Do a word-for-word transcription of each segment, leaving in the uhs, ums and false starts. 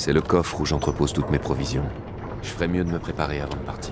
C'est le coffre où j'entrepose toutes mes provisions. Je ferais mieux de me préparer avant de partir.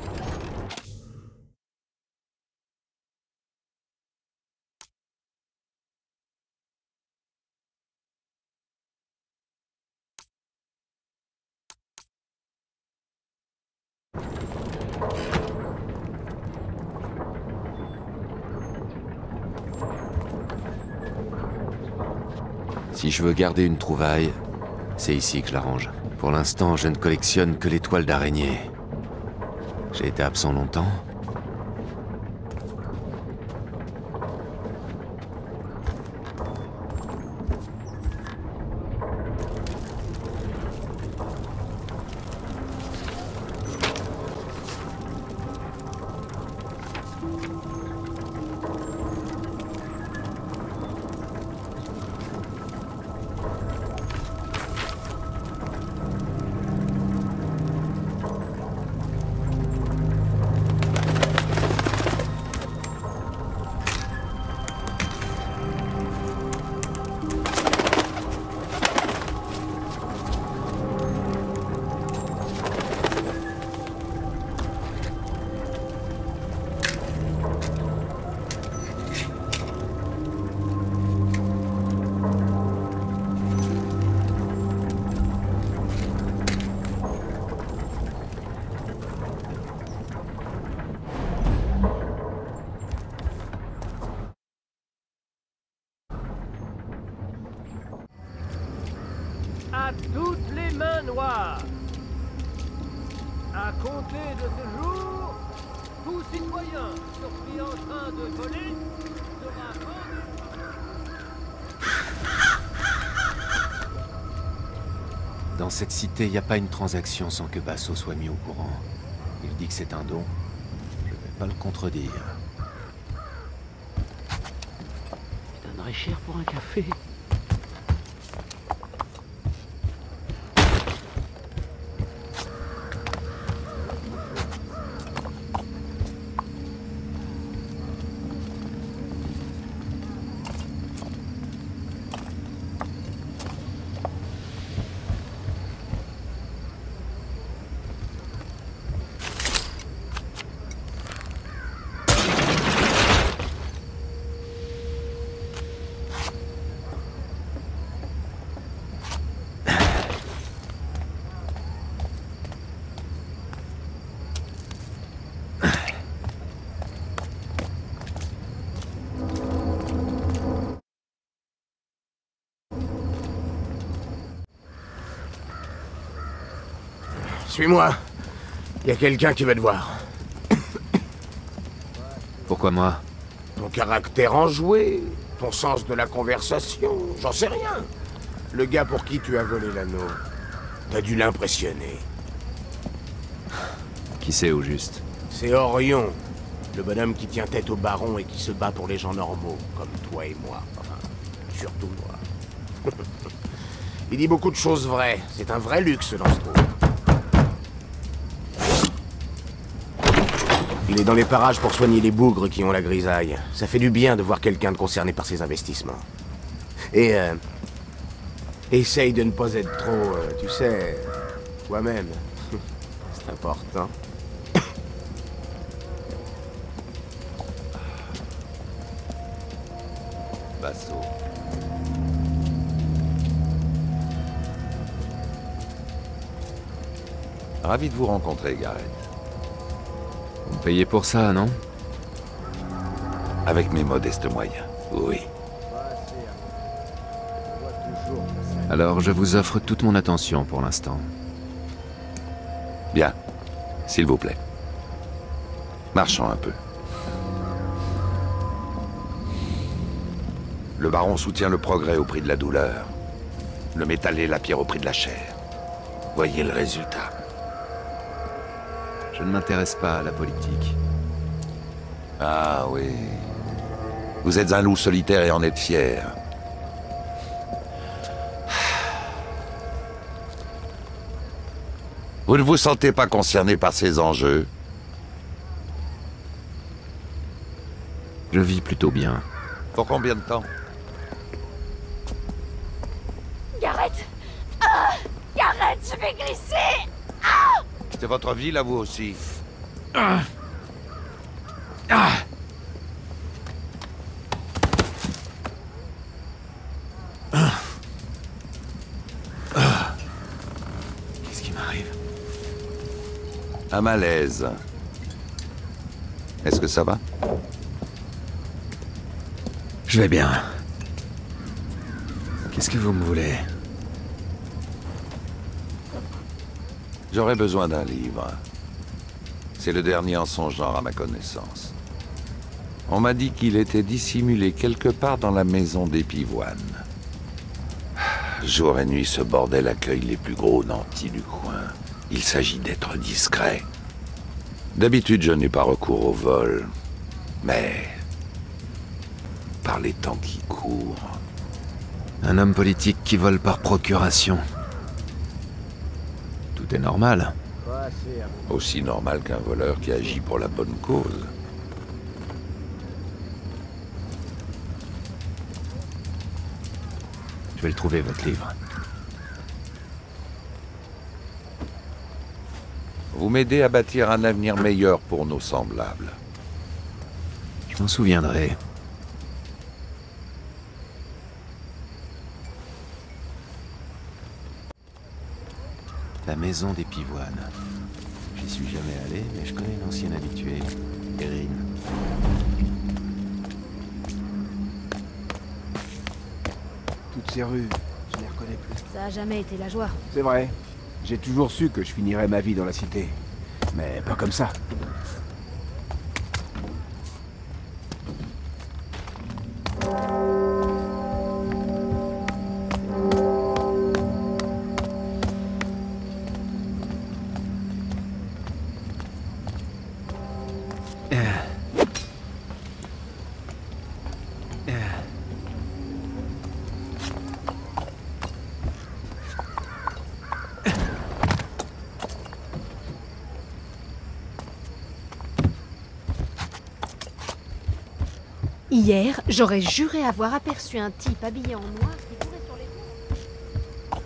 Si je veux garder une trouvaille, c'est ici que je la range. Pour l'instant, je ne collectionne que les toiles d'araignée. J'ai été absent longtemps. À toutes les mains noires. À compter de ce jour, tout citoyen surpris en train de voler sera vendu. Dans cette cité, il n'y a pas une transaction sans que Basso soit mis au courant. Il dit que c'est un don. Je vais pas le contredire. Je donnerais cher pour un café. Suis-moi. Il y a quelqu'un qui veut te voir. Pourquoi moi? Ton caractère enjoué, ton sens de la conversation, j'en sais rien. Le gars pour qui tu as volé l'anneau, t'as dû l'impressionner. Qui c'est au juste? C'est Orion, le bonhomme qui tient tête au baron et qui se bat pour les gens normaux, comme toi et moi. Enfin, surtout moi. Il dit beaucoup de choses vraies. C'est un vrai luxe dans ce trou. Il est dans les parages pour soigner les bougres qui ont la grisaille. Ça fait du bien de voir quelqu'un de concerné par ses investissements. Et, euh... essaye de ne pas être trop, euh, tu sais, toi-même. C'est important. Basso. Ravi de vous rencontrer, Gareth. Vous me payez pour ça, non? Avec mes modestes moyens, oui. Alors je vous offre toute mon attention pour l'instant. Bien, s'il vous plaît. Marchons un peu. Le baron soutient le progrès au prix de la douleur. Le métal et la pierre au prix de la chair. Voyez le résultat. Je ne m'intéresse pas à la politique. Ah oui. Vous êtes un loup solitaire et en êtes fier. Vous ne vous sentez pas concerné par ces enjeux? Je vis plutôt bien. Pour combien de temps? Gareth! Ah, Gareth! C'est votre ville à vous aussi. Ah. Ah. Ah. Ah. Qu'est-ce qui m'arrive? Un malaise. Est-ce que ça va? Je vais bien. Qu'est-ce que vous me voulez? J'aurais besoin d'un livre. C'est le dernier en son genre à ma connaissance. On m'a dit qu'il était dissimulé quelque part dans la maison des Pivoines. Jour et nuit, ce bordel accueille les plus gros nantis du coin. Il s'agit d'être discret. D'habitude, je n'ai pas recours au vol. Mais... par les temps qui courent... Un homme politique qui vole par procuration. Tout est normal. Aussi normal qu'un voleur qui agit pour la bonne cause. Je vais le trouver, votre livre. Vous m'aidez à bâtir un avenir meilleur pour nos semblables. Je m'en souviendrai. La maison des Pivoines. J'y suis jamais allé, mais je connais une ancienne habituée, Erin. Toutes ces rues, je les reconnais plus. Ça a jamais été la joie. C'est vrai. J'ai toujours su que je finirais ma vie dans la cité. Mais pas comme ça. Hier, j'aurais juré avoir aperçu un type habillé en noir qui courait sur les toits.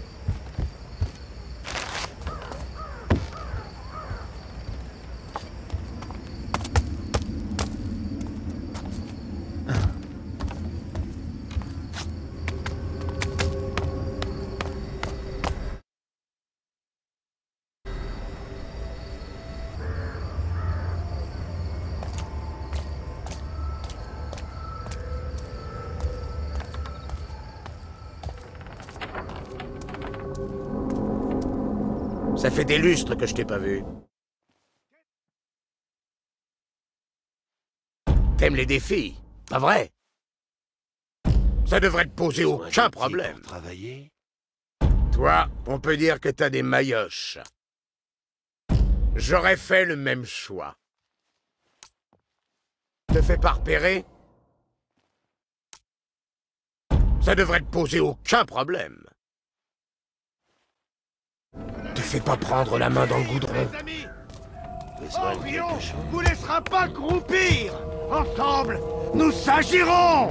Ça fait des lustres que je t'ai pas vu. T'aimes les défis, pas vrai? Ça devrait te poser aucun problème. Travailler. Toi, on peut dire que t'as des maillotches. J'aurais fait le même choix. Te fais pas repérer? Ça devrait te poser aucun problème. Te fais pas prendre la main dans le goudron. Orion vous laissera pas croupir. Ensemble, nous s'agirons.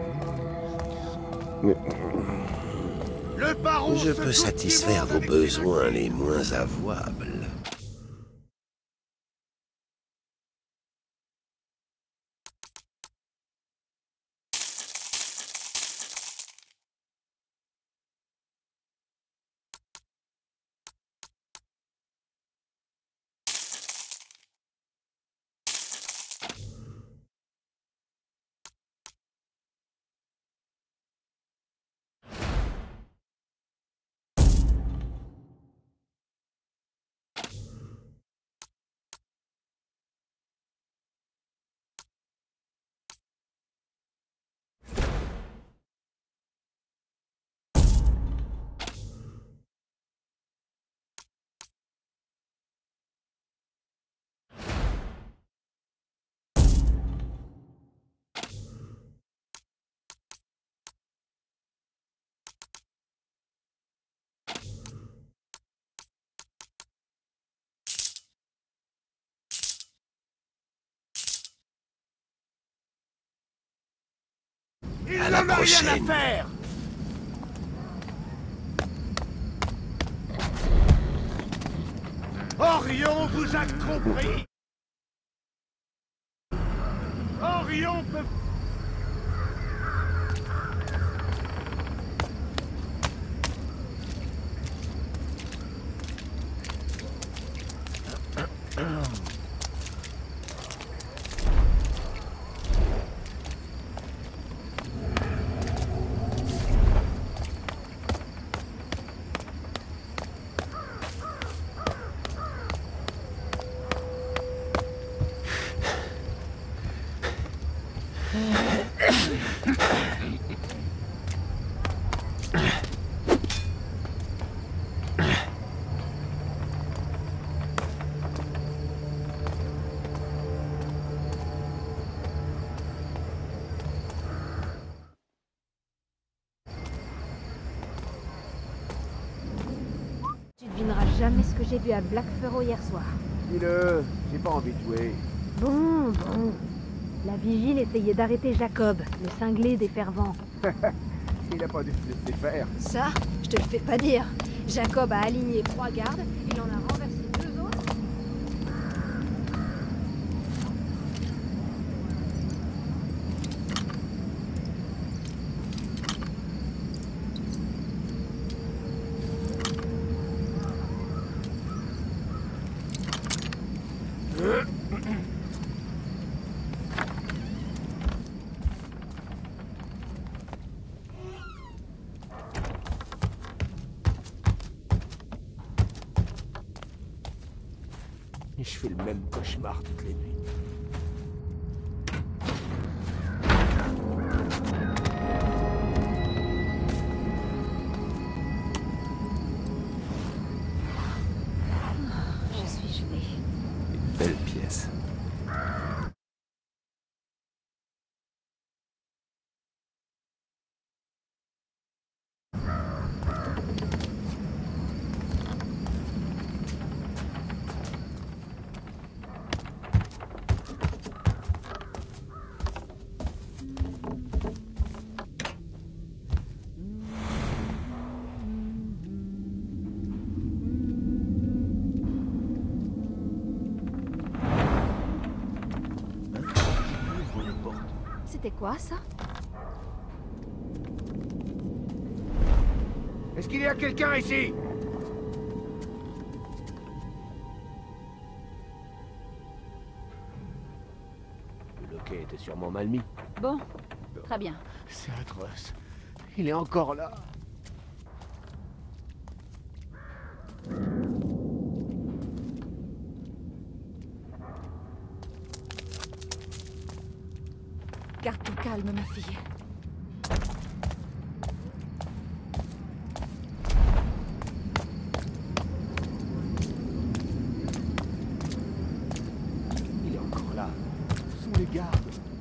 Le baron Je se peux doute satisfaire du vos monde besoins les moins avouables. Il À n'en la a rien à prochaine. faire. Orion vous a compris. Orion peut... Tu devineras jamais ce que j'ai vu à Black Furrow hier soir. Dis-le, j'ai pas envie de jouer. Bon, bon. La vigile essayait d'arrêter Jacob, le cinglé des fervents. Il a pas dû se laisser faire. Ça, je te le fais pas dire. Jacob a aligné trois gardes, il en a renversé deux autres. Et je fais le même cauchemar toutes les nuits. Je suis gelée. Une belle pièce. C'était quoi, ça? Est-ce qu'il y a quelqu'un ici? Le loquet était sûrement mal mis. Bon, très bien. C'est atroce. Il est encore là. Garde ton calme, ma fille. Il est encore là. Sous les gardes.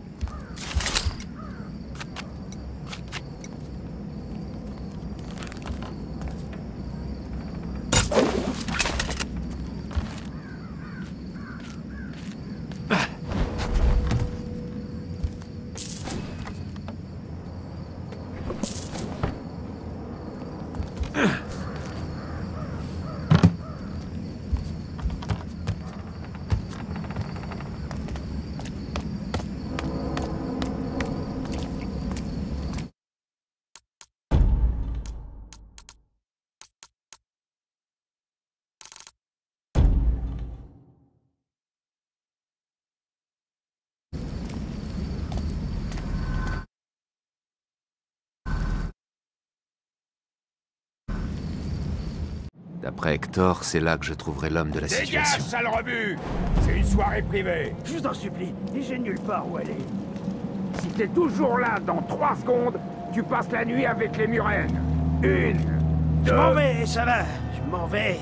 D'après Hector, c'est là que je trouverai l'homme de la Dégage, situation. sale rebut! C'est une soirée privée. Je t'en supplie, j'ai nulle part où aller. Si t'es toujours là dans trois secondes, tu passes la nuit avec les Murennes. Une, deux... Je m'en vais, ça va, je m'en vais.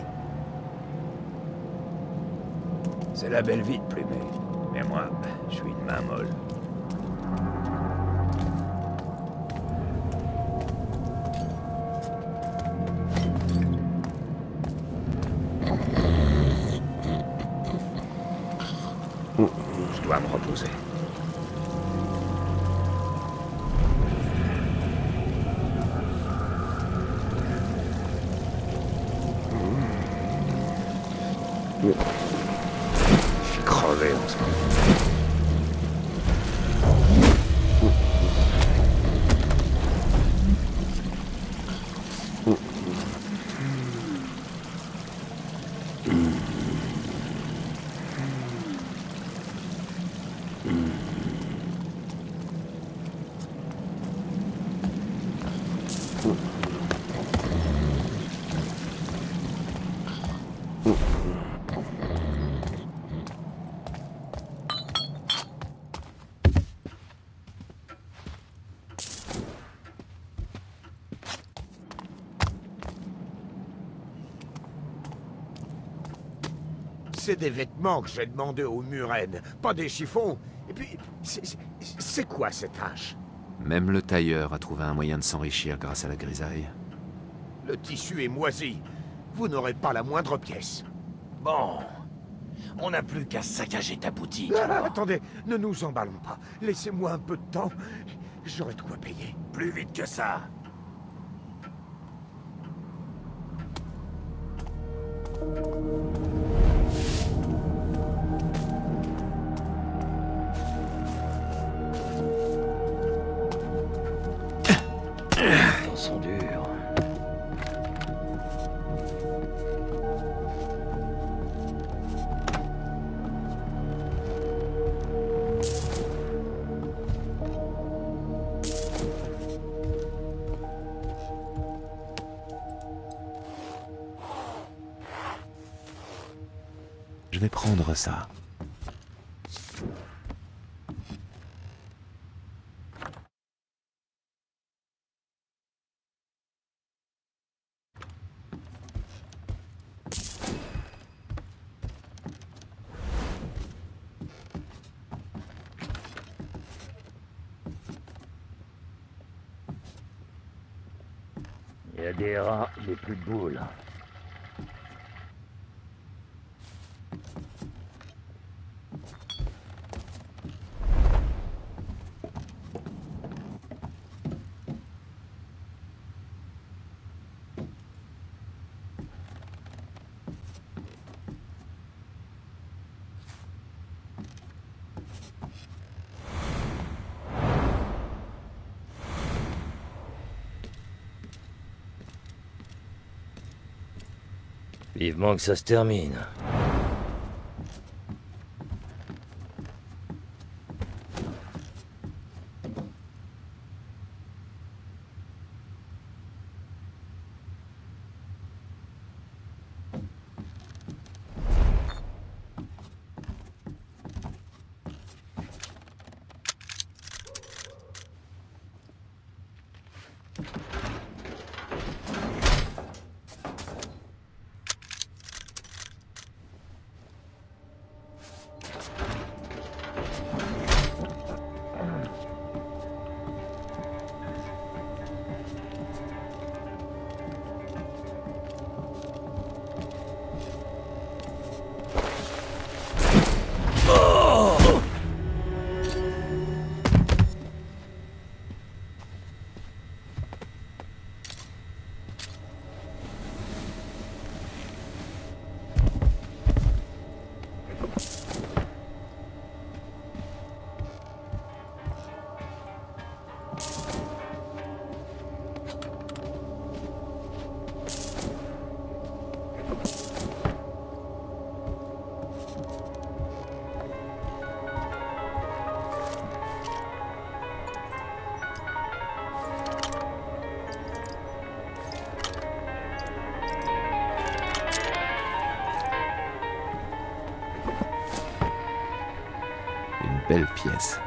C'est la belle vie de Plumé. Mais moi, je suis une main molle. Je dois me reposer. Mais C'est des vêtements que j'ai demandé aux Murennes, pas des chiffons. Et puis, c'est- c'est c'est quoi cette hache? Même le tailleur a trouvé un moyen de s'enrichir grâce à la grisaille. Le tissu est moisi. Vous n'aurez pas la moindre pièce. Bon. On n'a plus qu'à saccager ta boutique. Ah, attendez, ne nous emballons pas. Laissez-moi un peu de temps. J'aurai de quoi payer. Plus vite que ça. Les temps sont durs. Je vais prendre ça. Il y a des rats, mais plus de boules. Vivement que ça se termine. Belle pièce.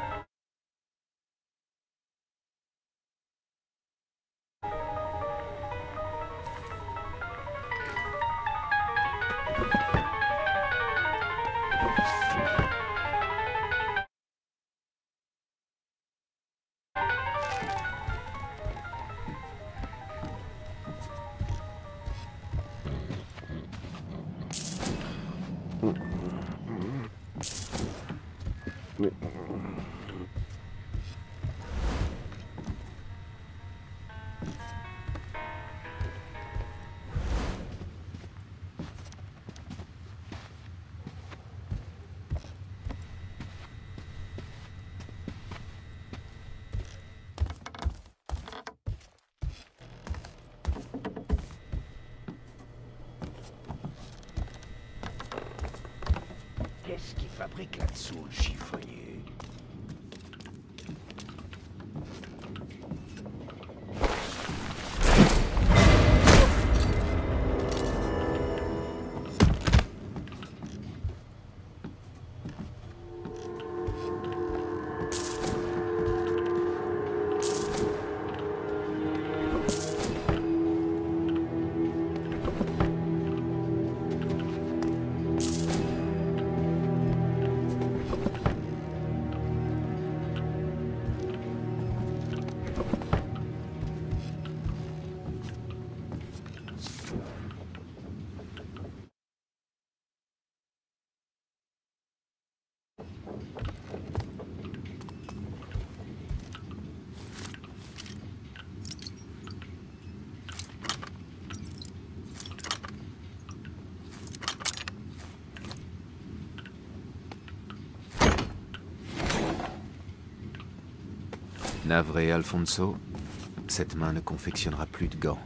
Qu'est-ce qu'il fabrique là-dessous, le chiffonnier? Navré, Alfonso. Cette main ne confectionnera plus de gants.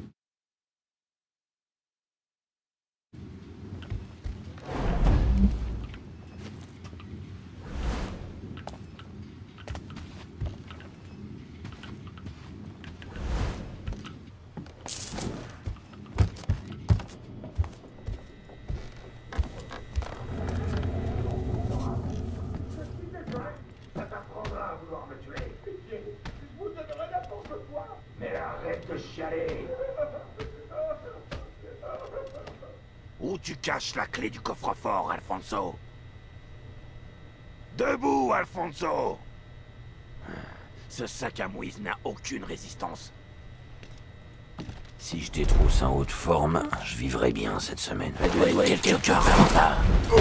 Mais arrête de chialer. Où tu caches la clé du coffre-fort, Alfonso? Debout, Alfonso! Ce sac à mouise n'a aucune résistance. Si je détrousse en haute forme, je vivrai bien cette semaine. Elle doit être quelque part là.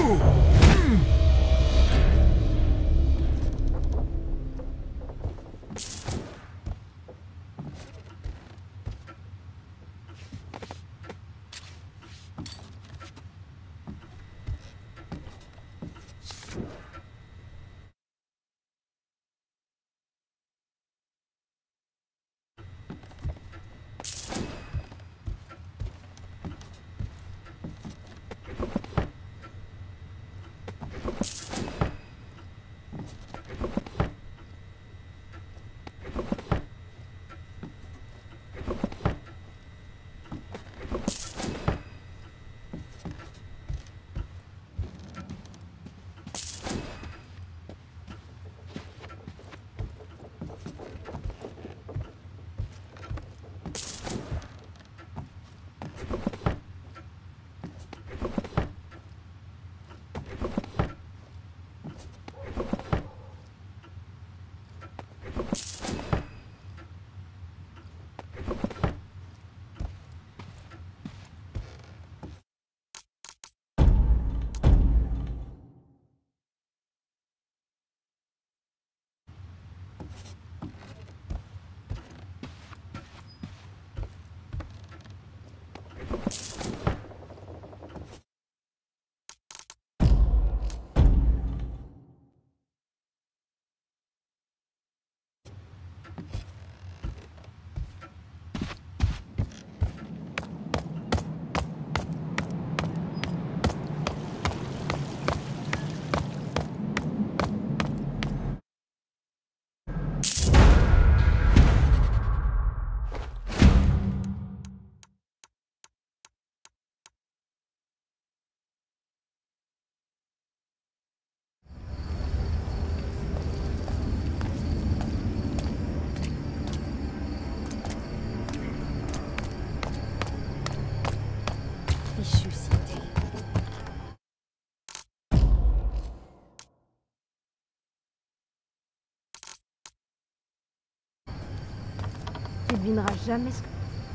Tu devineras jamais ce que...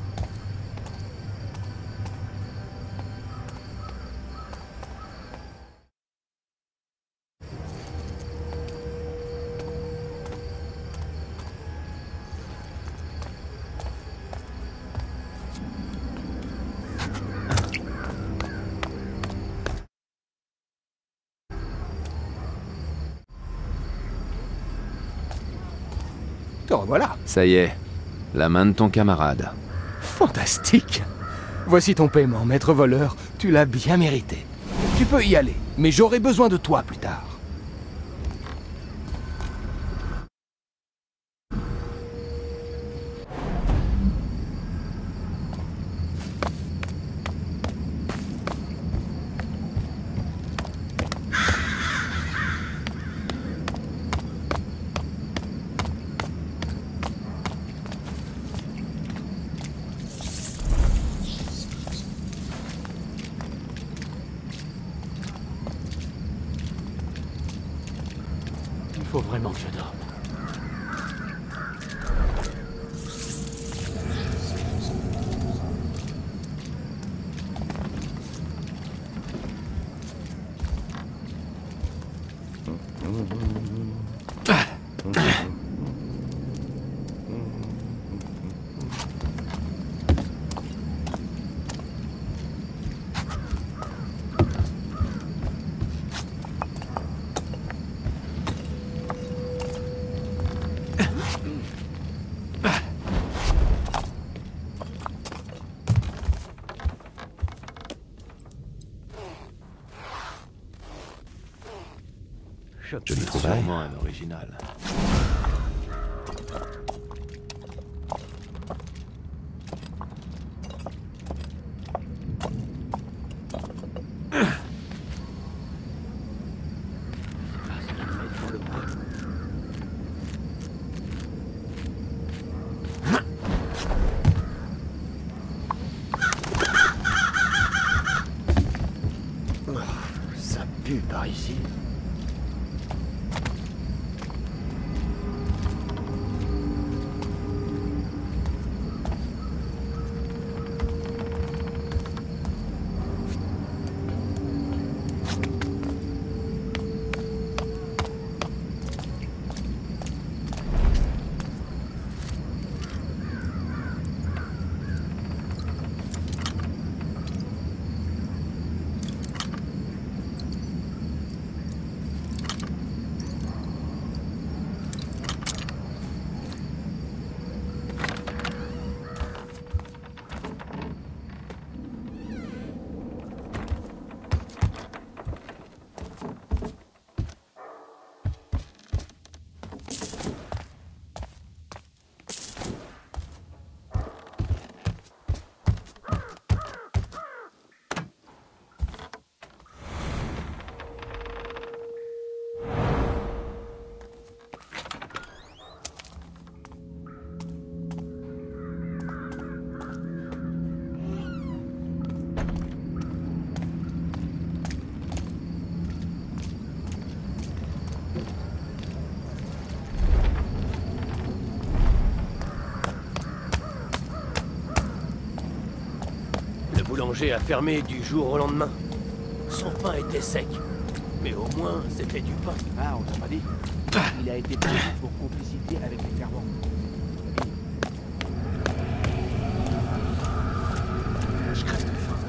Te revoilà. Ça y est, la main de ton camarade. Fantastique. Voici ton paiement, maître voleur. Tu l'as bien mérité. Tu peux y aller, mais j'aurai besoin de toi plus tard. Il faut vraiment que je dorme. Je le trouve sûrement un original. Ça pue par ici. Le boulanger a fermé du jour au lendemain. Son pain était sec. Mais au moins, c'était du pain. Ah, on t'a pas dit? Il a été pris pour complicité avec les Carvans. Je crève de faim.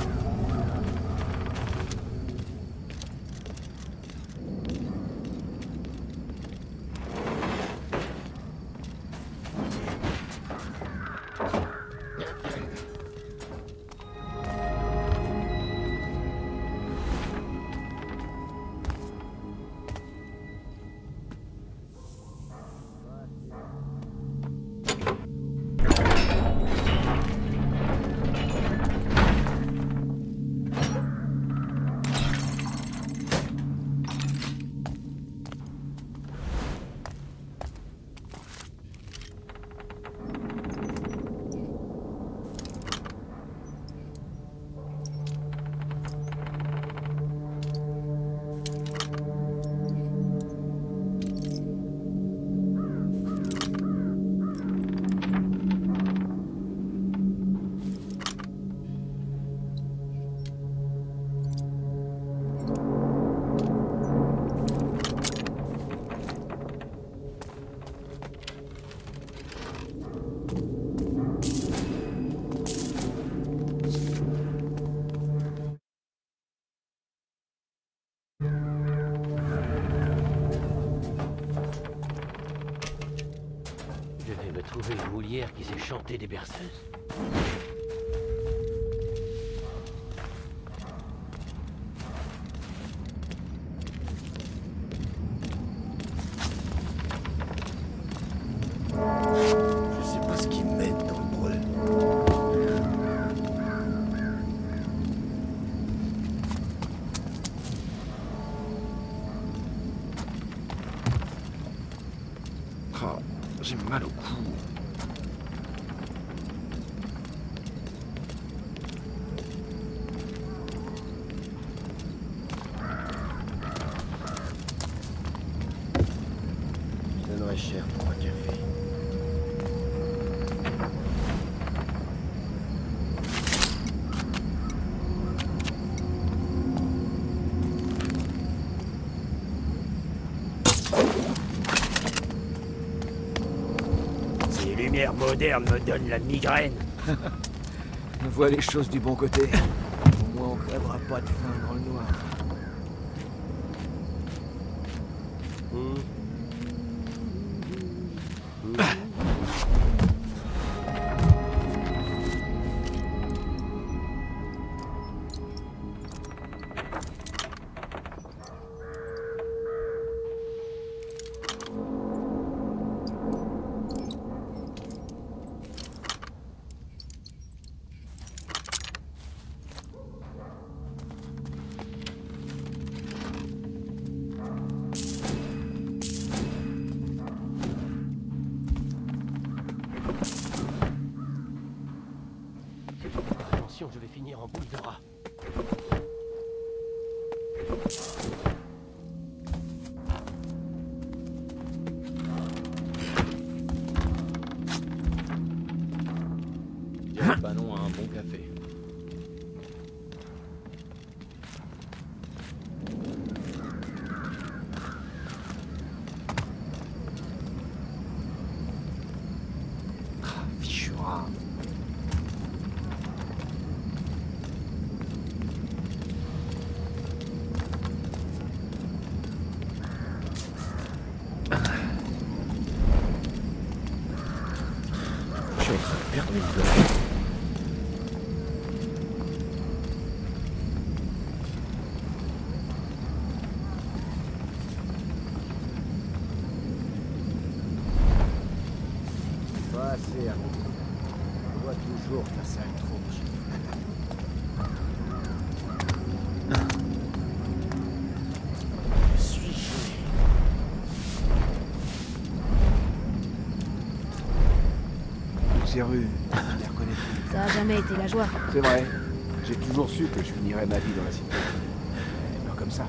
Je vais me trouver une moulière qui sait chanter des berceuses. Je sais pas ce qu'ils mettent dans le brûle. Oh, j'ai mal au cou. Je donnerais cher pour un café. Ces lumières modernes me donnent la migraine. Vois les choses du bon côté. Au moins on crèvera pas de faim dans le noir. Hmm. Attention, je vais finir en boule de rat. Dirais pas non à un bon café. Fichura. Je suis en train de perdre mes doigts. Pas assez, hein. On doit toujours ta sale tronche. Je suis gelé. Ces rues, je les reconnais plus. Ça a jamais été la joie. C'est vrai. J'ai toujours su que je finirais ma vie dans la cité. Mais pas comme ça.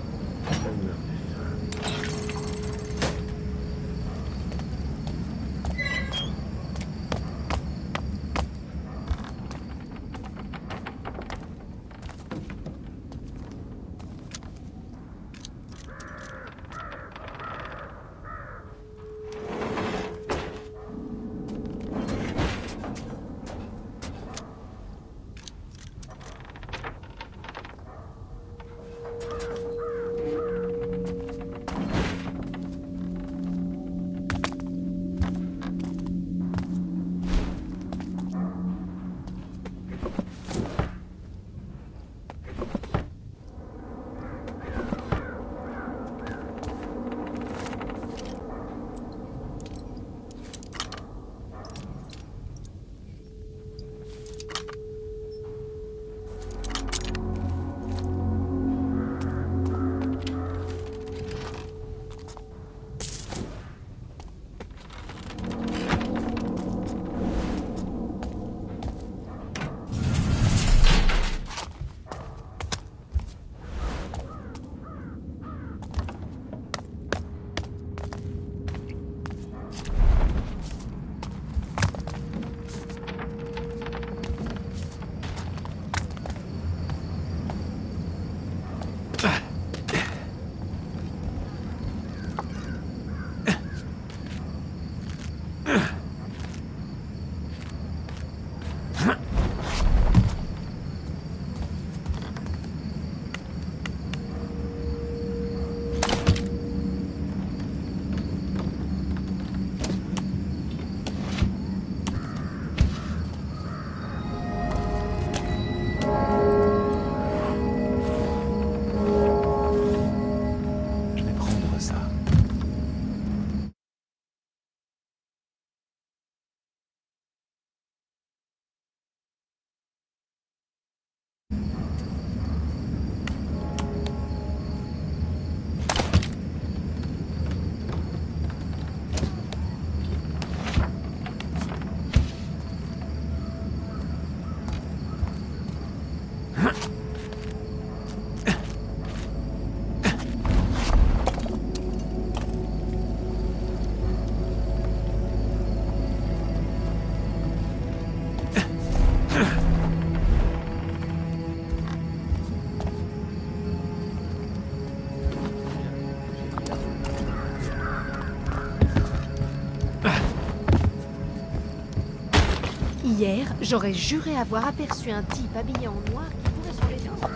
Hier, j'aurais juré avoir aperçu un type habillé en noir qui courait sur les gens.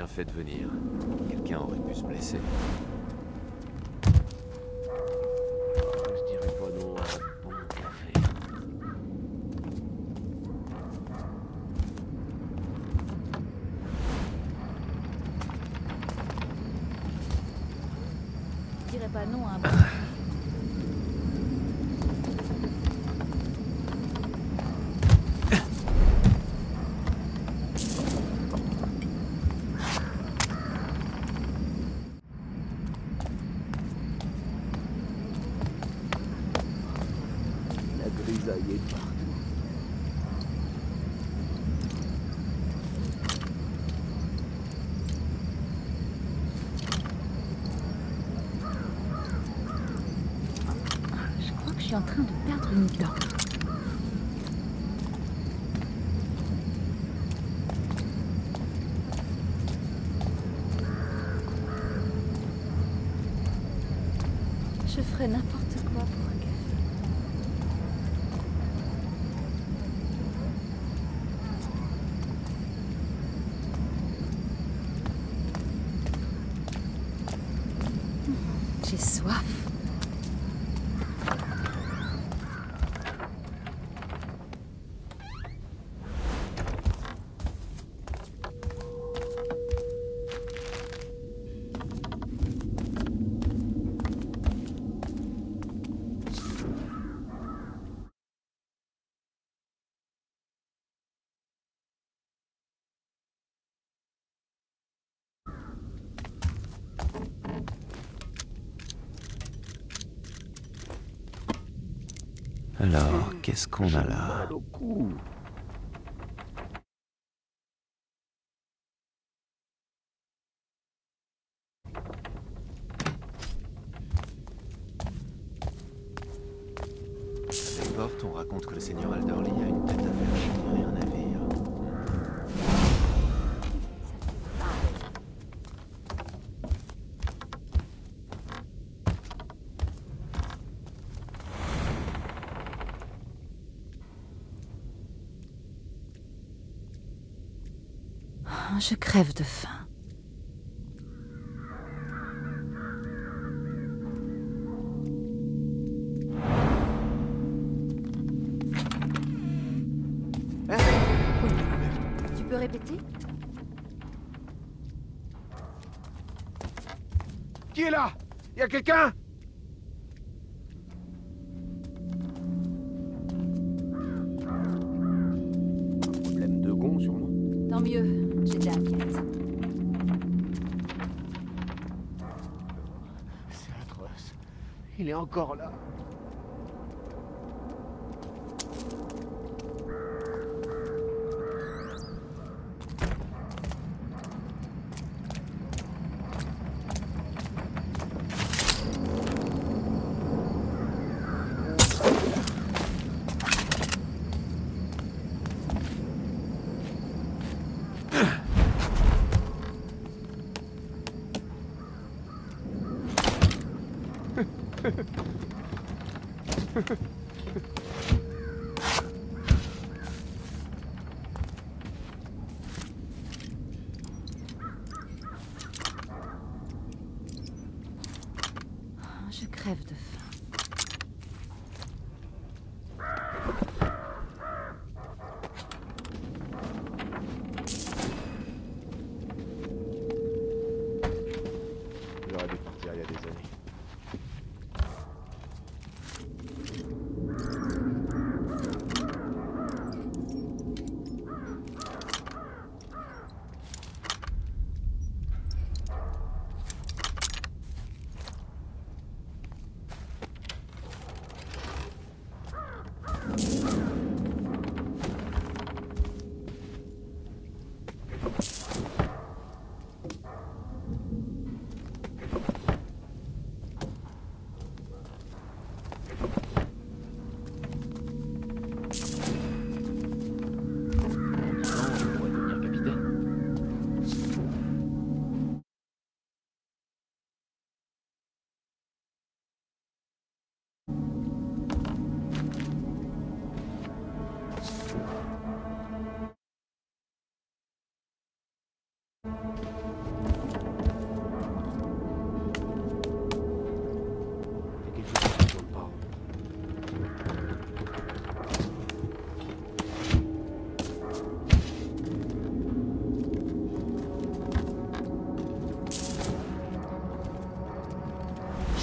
bien fait de venir. Quelqu'un aurait pu se blesser. Je dirais pas non à un bon café. Je dirais pas non à un bon. La grisaille est partout. Je crois que je suis en train de perdre une dent. Je ferais n'importe quoi pour un café. J'ai soif. Alors, qu'est-ce qu'on a là? Mal au cou. À les portes, on raconte que le seigneur Alderley a une tête à faire chavirer un navire. Oh, je crève de faim. Tu peux répéter? Qui est là? Y a quelqu'un? Problème de gond sur moi. Tant mieux, j'étais inquiète. C'est atroce. Il est encore là. Je crève de faim. J'aurais dû partir il y a des années.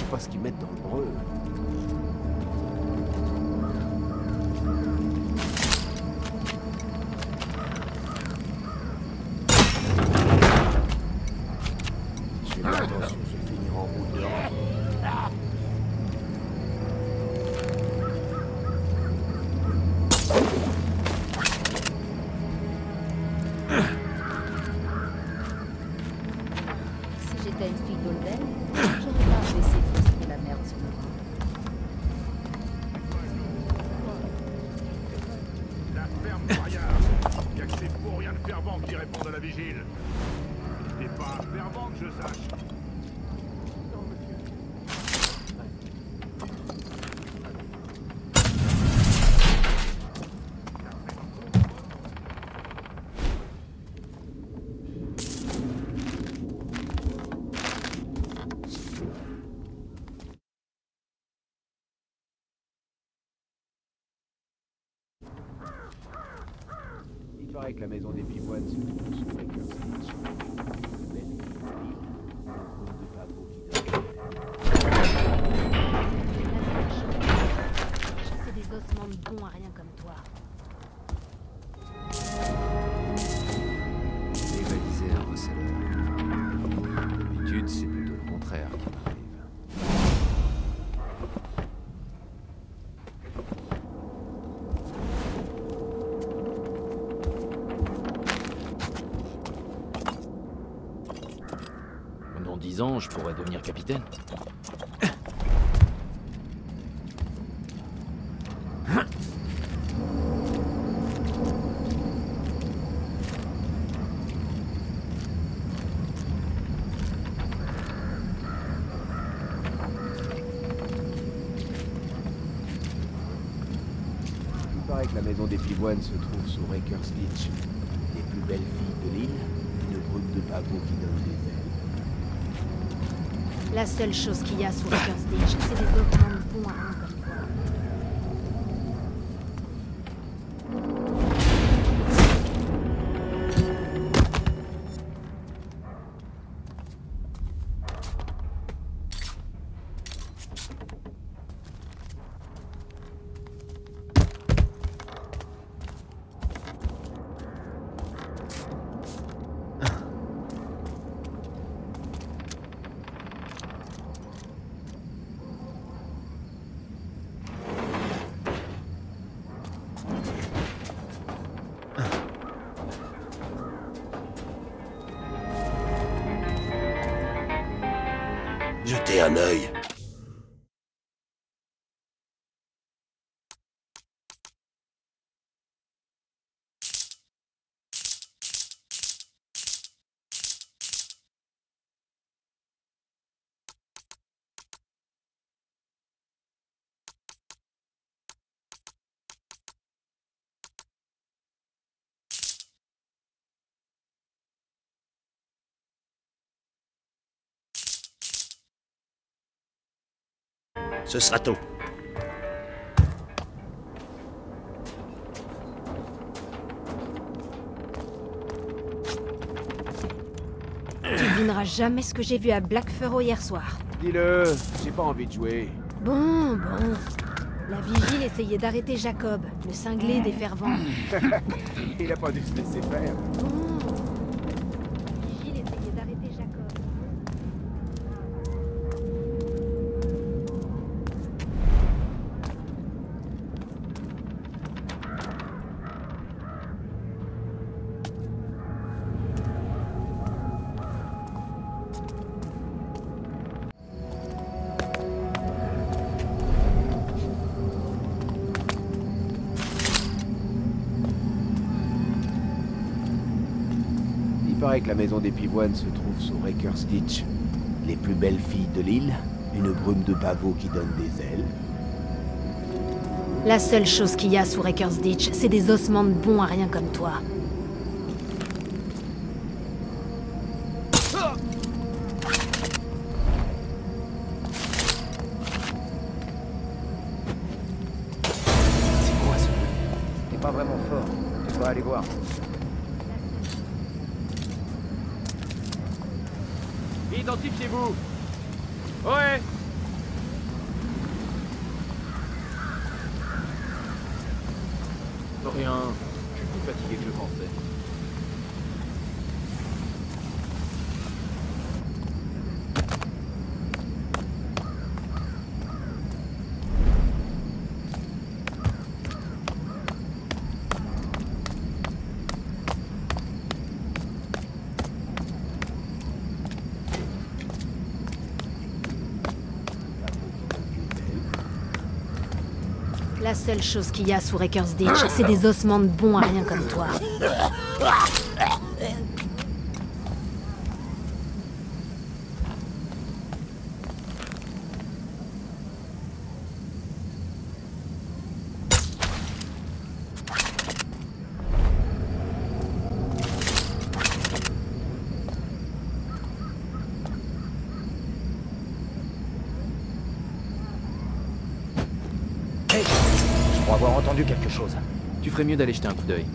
pas ce qu'ils mettent dans le breu. Si je fais pas attention, je vais finir en bout de rang. Si j'étais une fille d'Olden, j'aurais pas baissé pour ce la merde sur le bras. La ferme Braillard. Y'a que ces pour rien de fervents qui répondent à la vigile. T'es pas un fervent que je sache. Non, monsieur. Il paraît que la maison des Pivoines se trouve sous Baker's Beach. Belle ville, le groupe de pavots qui donne. C'est des ossements de bons à rien comme toi. Rivaliser un receleur. D'habitude, c'est plutôt le contraire qui m'arrive. Dans dix ans, je pourrais devenir capitaine. Il paraît que la maison des Pivoines se trouve sous Raker's Ditch. Les plus belles filles de l'île, une brume de pavots qui donne des ailes. La seule chose qu'il y a sous Raker's Ditch, c'est des ossements de bons à rien comme toi. Jetez un œil. Ce sera tout. Tu devineras jamais ce que j'ai vu à Blackfurrow hier soir. Dis-le, j'ai pas envie de jouer. Bon, bon. La vigile essayait d'arrêter Jacob, le cinglé des fervents. Il a pas dû se laisser faire. Bon. La vigile essayait d'arrêter Jacob. Il paraît que la maison des Pivoines se trouve sous Raker's Ditch. Les plus belles filles de l'île, une brume de pavots qui donne des ailes. La seule chose qu'il y a sous Raker's Ditch, c'est des ossements de bons à rien comme toi. C'est quoi ce bruit? T'es pas vraiment fort. Tu dois aller voir. Identifiez-vous. Ouais. Rien. Je suis plus fatigué que je pensais. La seule chose qu'il y a sous Raker's Ditch, c'est des ossements de bons à rien comme toi. Je crois avoir entendu quelque chose. Tu ferais mieux d'aller jeter un coup d'œil.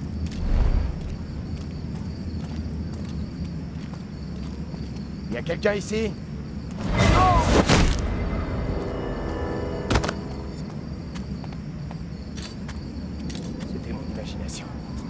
Y a quelqu'un ici? C'était mon imagination.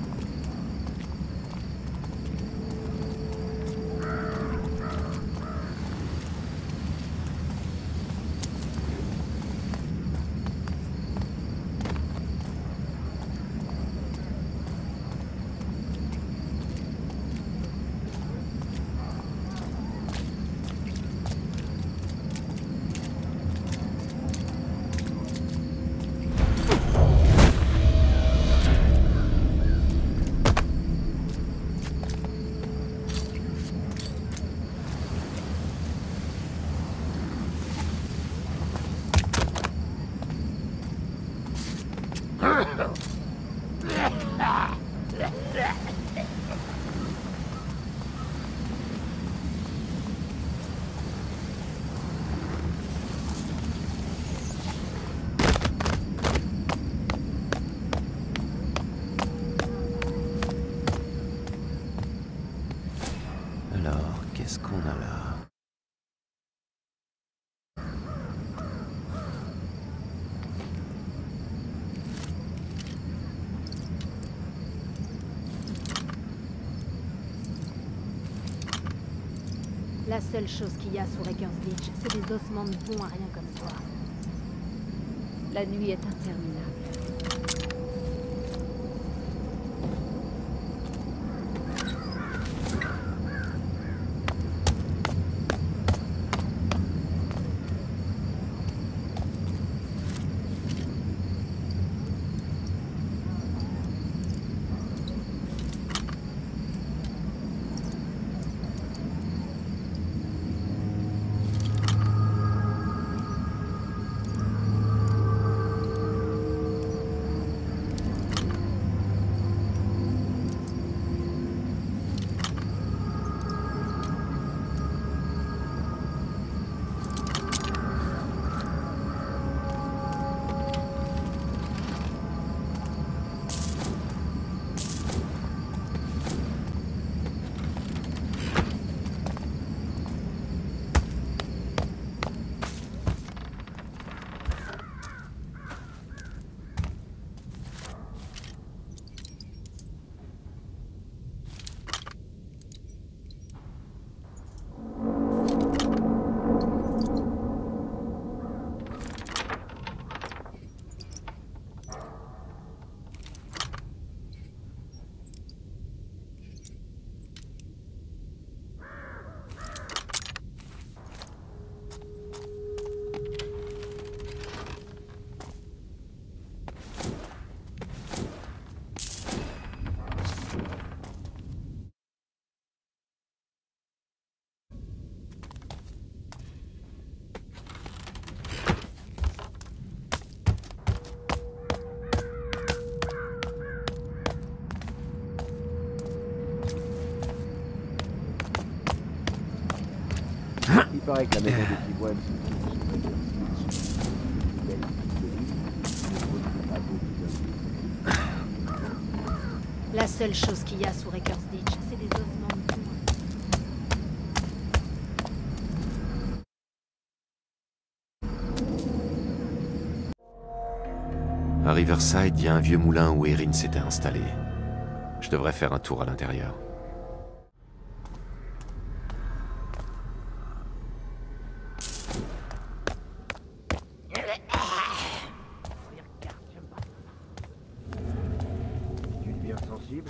Alors, qu'est-ce qu'on a là? La seule chose qu'il y a sous Raker's Ditch, c'est des ossements de bons à rien comme toi. La nuit est interminable. Il paraît que la maison des Pivoines se trouve sous Raker's Ditch. Une belle petite colline, une grosse drapeau qui donne. La seule chose qu'il y a sous Raker's Ditch, c'est des ossements de bons. À Riverside, il y a un vieux moulin où Erin s'était installée. Je devrais faire un tour à l'intérieur. Tu deviens sensible?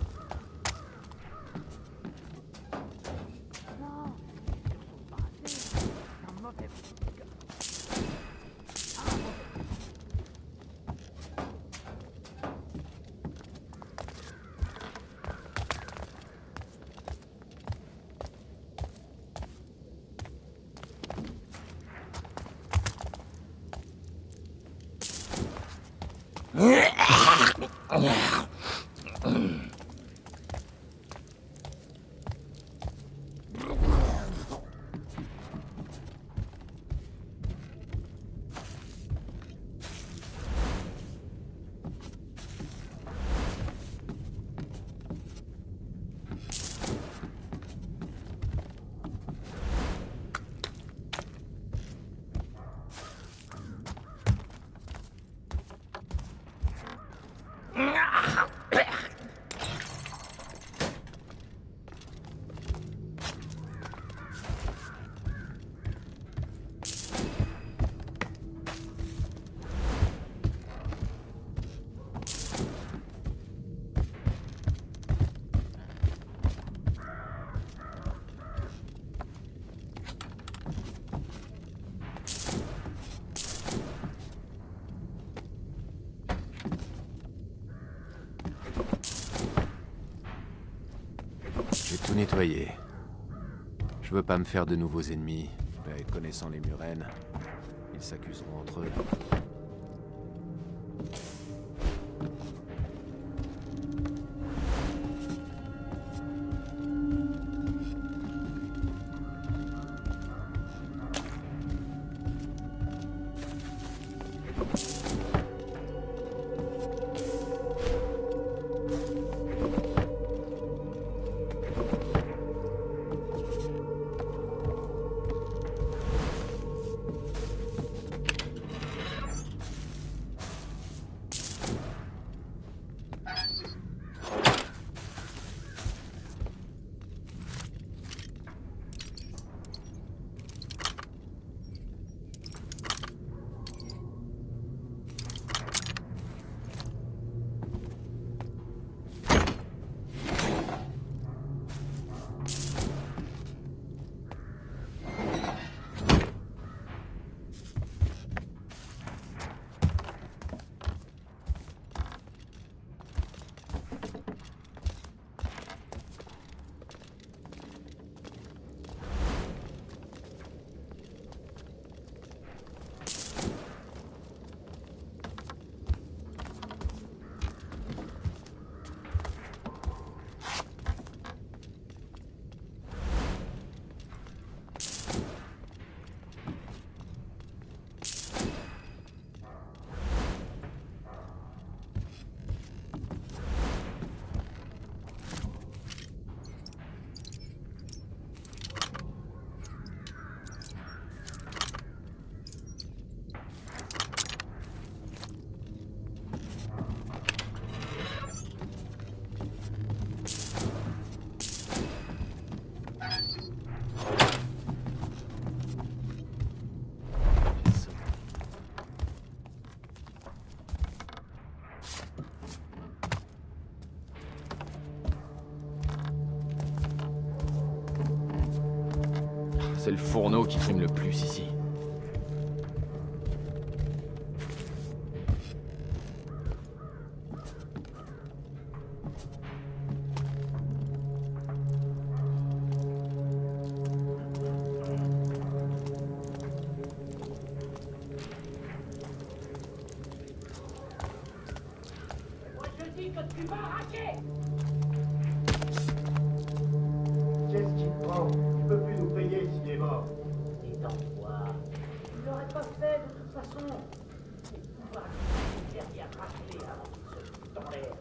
J'ai tout nettoyé. Je veux pas me faire de nouveaux ennemis, mais connaissant les Murennes, ils s'accuseront entre eux. C'est le fourneau qui crime le plus ici. Qu'est-ce qui te prend? Tu peux plus nous payer s'il est mort. Et dans quoi? Il l'aurait pas fait de toute façon. Et pouvoir lui servir à racheter avant qu'il se foute dans l'air.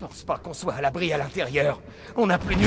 pense pas qu'on soit à l'abri à l'intérieur. On n'a plus nul...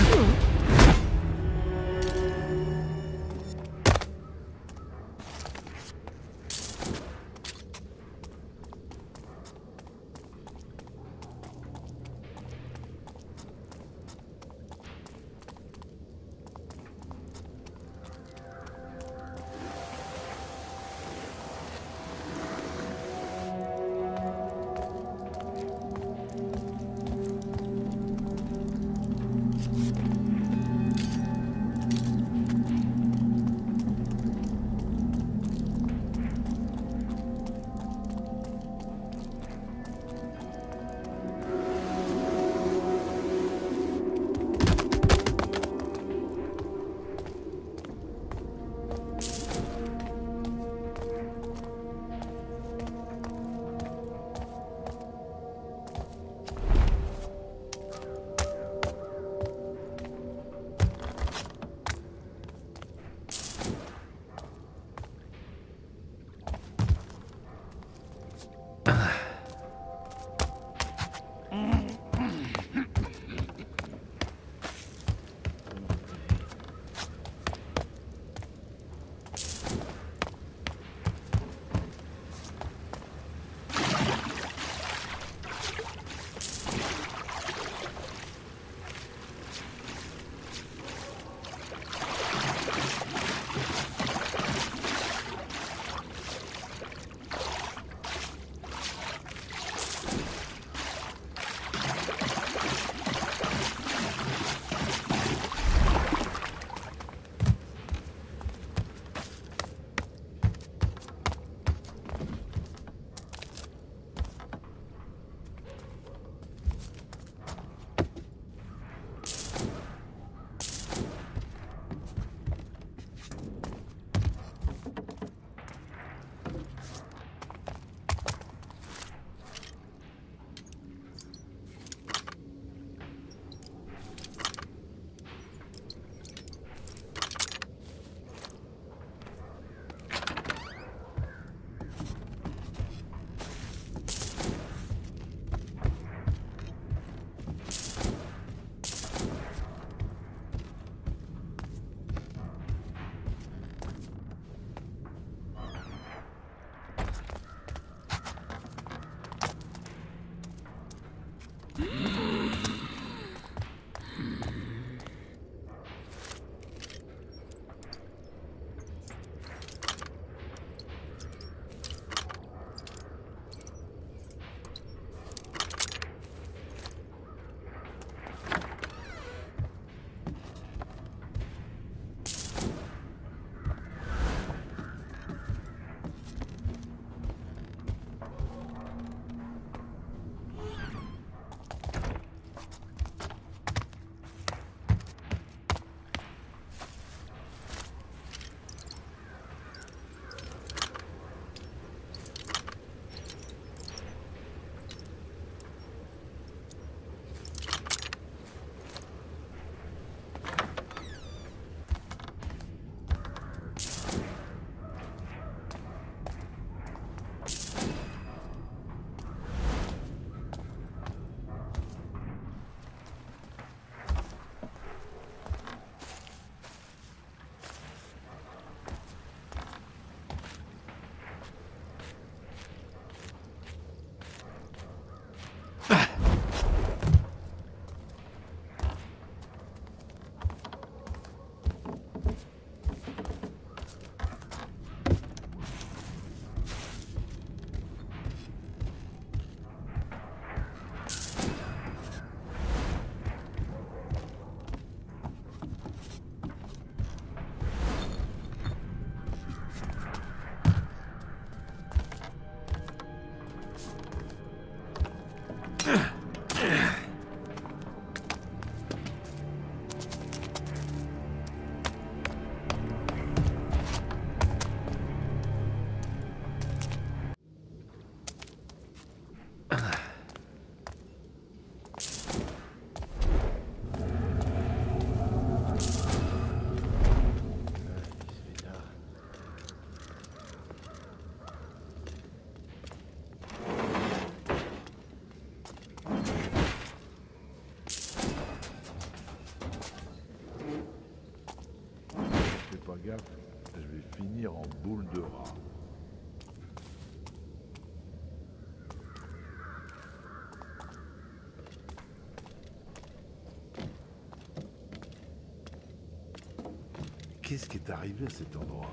Qu'est-ce qui est arrivé à cet endroit?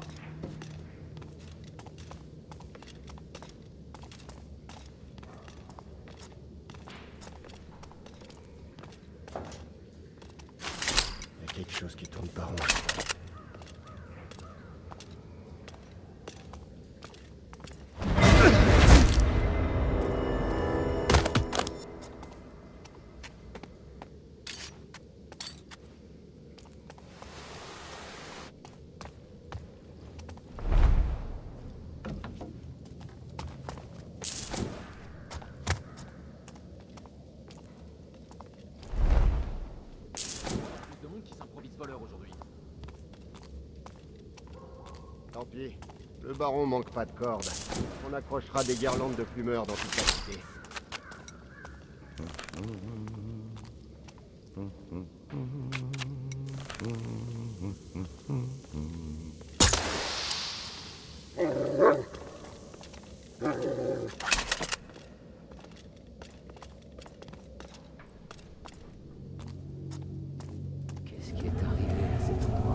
Il y a quelque chose qui tourne pas rond. Tant pis, le baron manque pas de cordes. On accrochera des guirlandes de fumeurs dans toute la cité. Qu'est-ce qui est arrivé à cet endroit?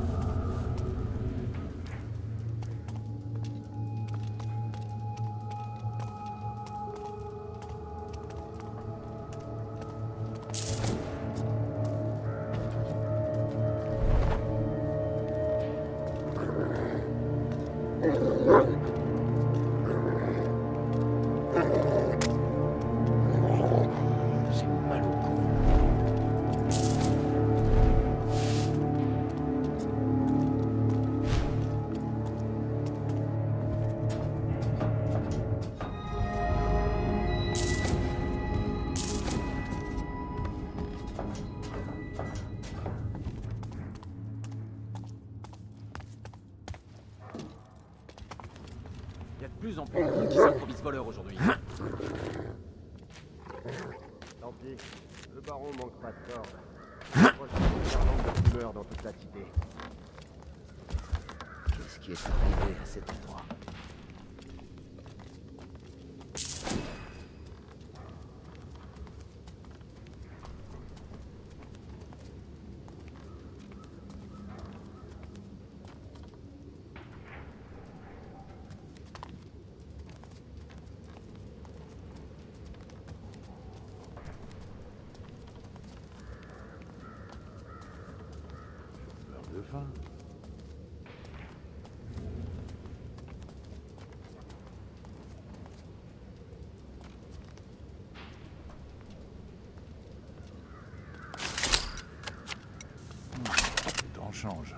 J'ai mal au cou. Il y a de plus en plus de monde qui s'improvise voleur aujourd'hui. Tant pis, le baron manque pas de cordes. On accrochera des guirlandes de fumeurs dans toute la cité. Qu'est-ce qui est arrivé à cet endroit? De faim. Le temps change.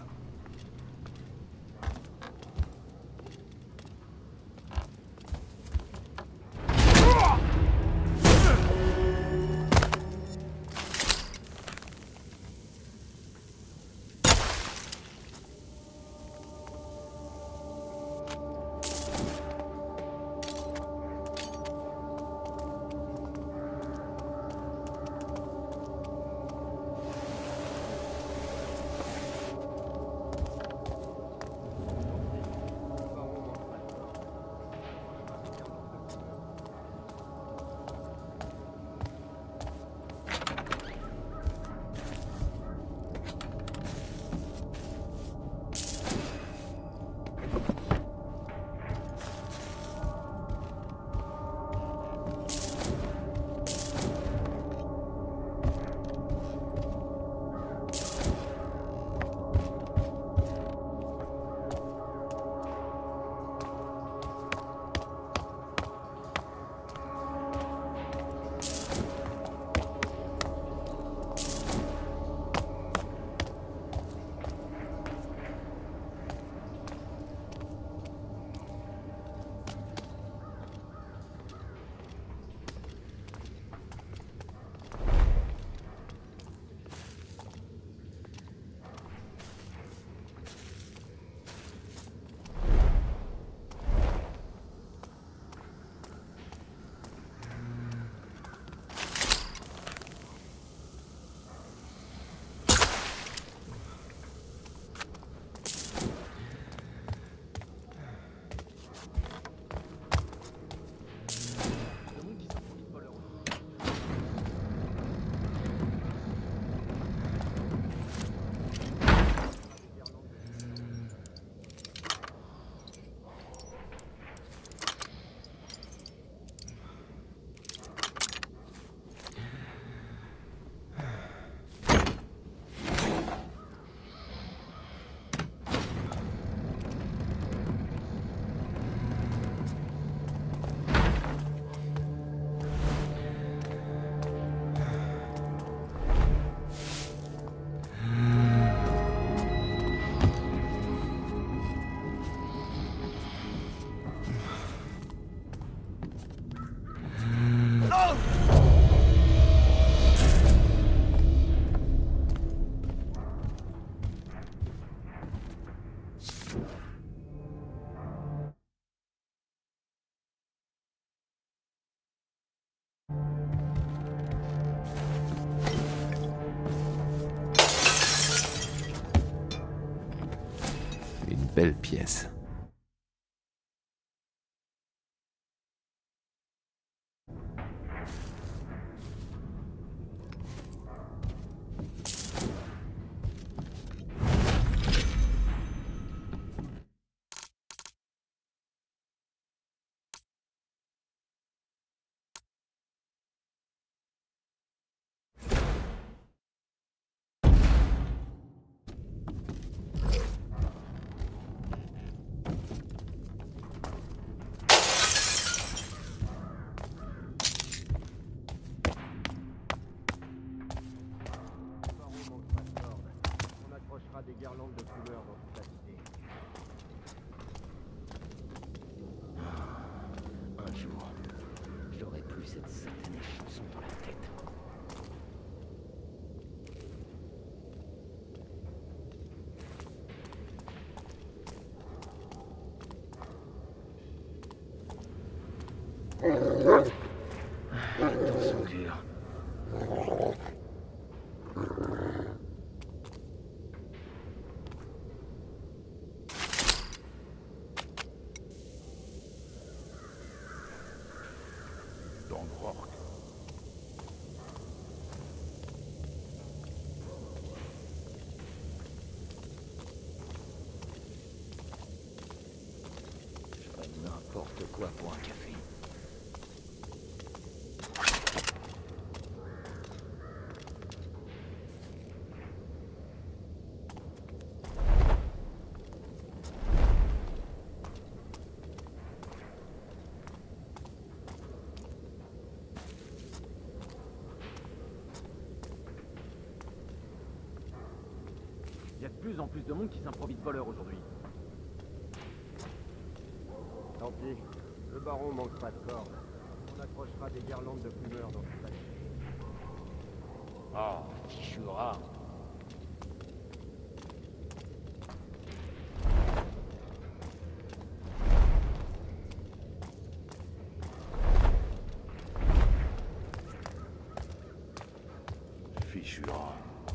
Une belle pièce. Des guirlandes de couleurs dans toute la cité. Un jour, j'aurai plus cette satanée chanson dans la tête. Les temps sont durs. N'importe quoi pour un café. Il y a de plus en plus de monde qui s'improvise voleur aujourd'hui. Tant pis, le baron manque pas de cordes. On accrochera des guirlandes de fumeurs dans toute la cité. Oh, fichu rat. Fichu rat.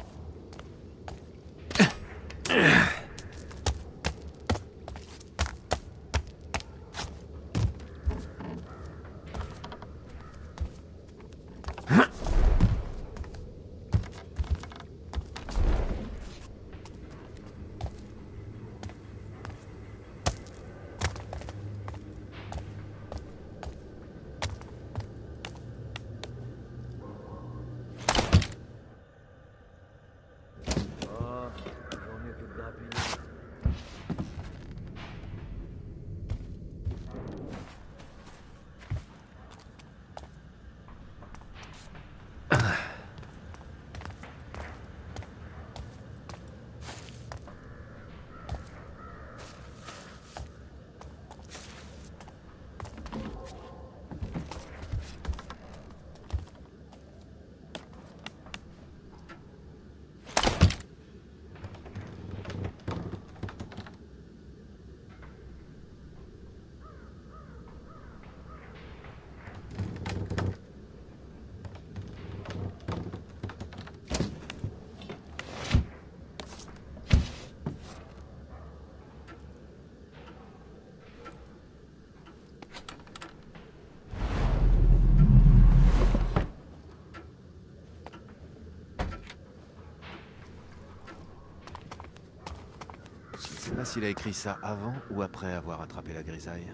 Je sais pas s'il a écrit ça avant ou après avoir attrapé la grisaille.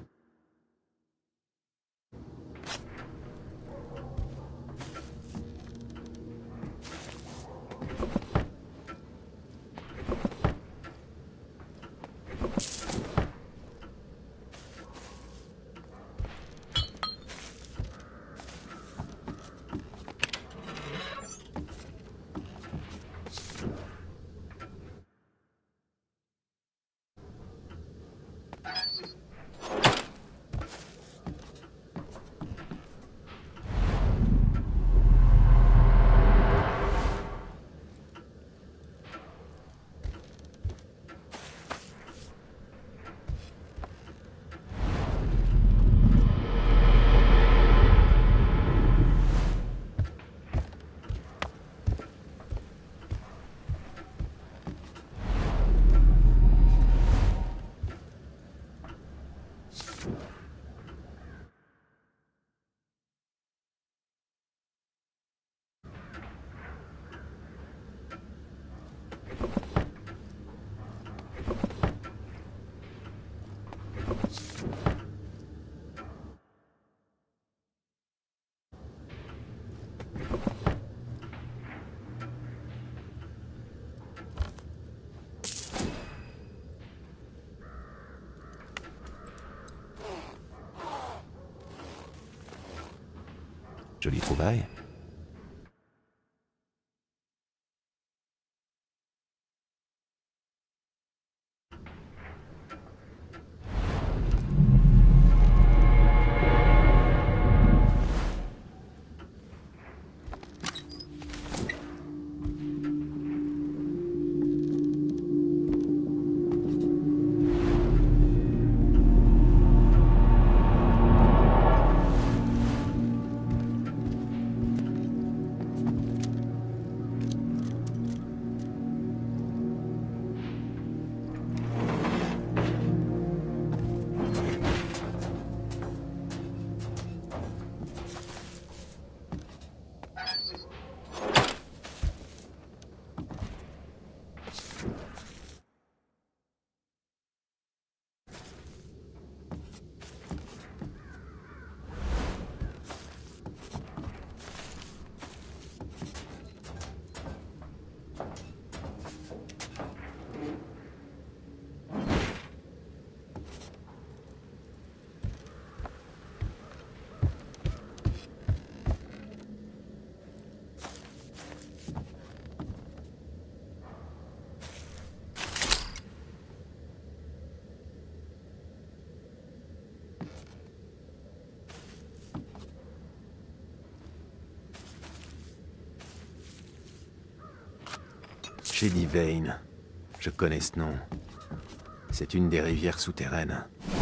Jolie trouvaille. Shady Vein. Je connais ce nom. C'est une des rivières souterraines.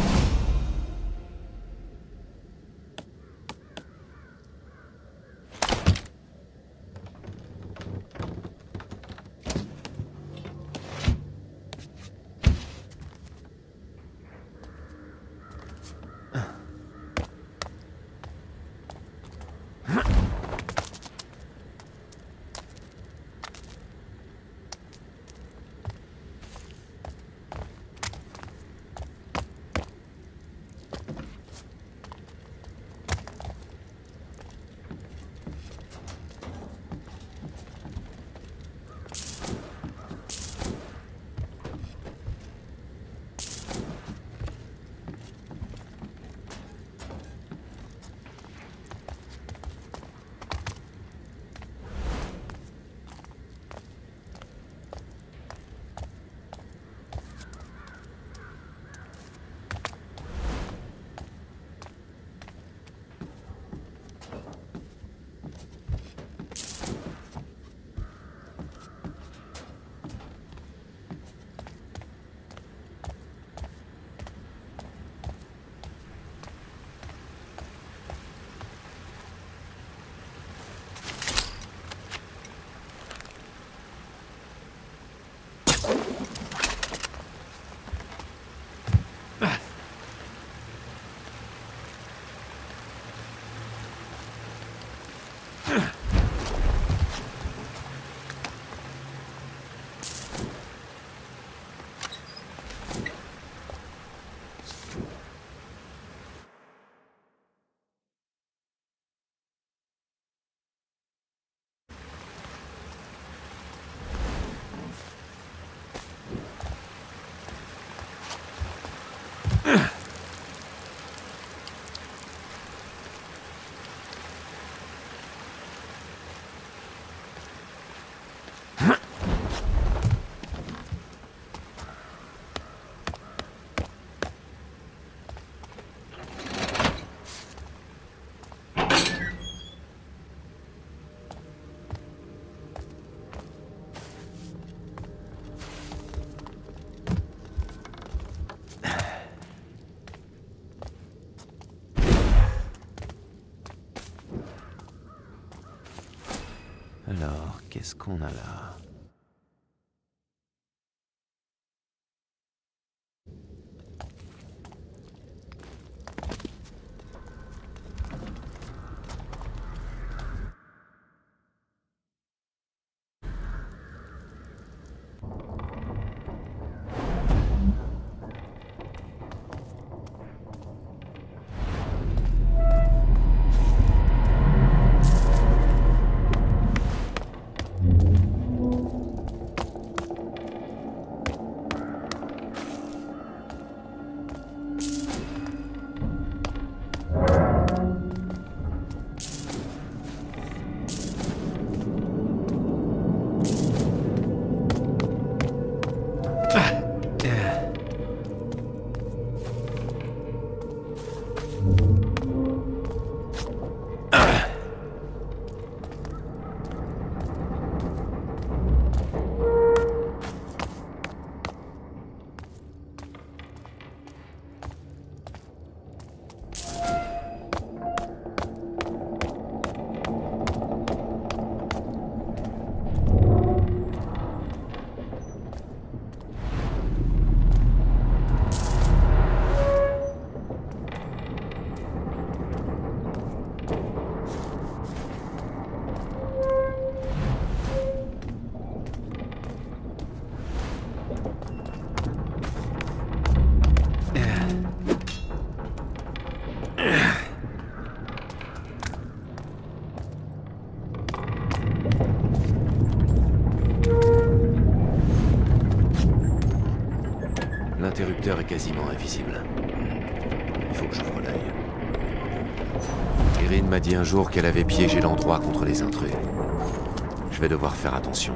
Alors, qu'est-ce qu'on a là? secteur est quasiment invisible. Il faut que j'ouvre l'œil. Erin m'a dit un jour qu'elle avait piégé l'endroit contre les intrus. Je vais devoir faire attention.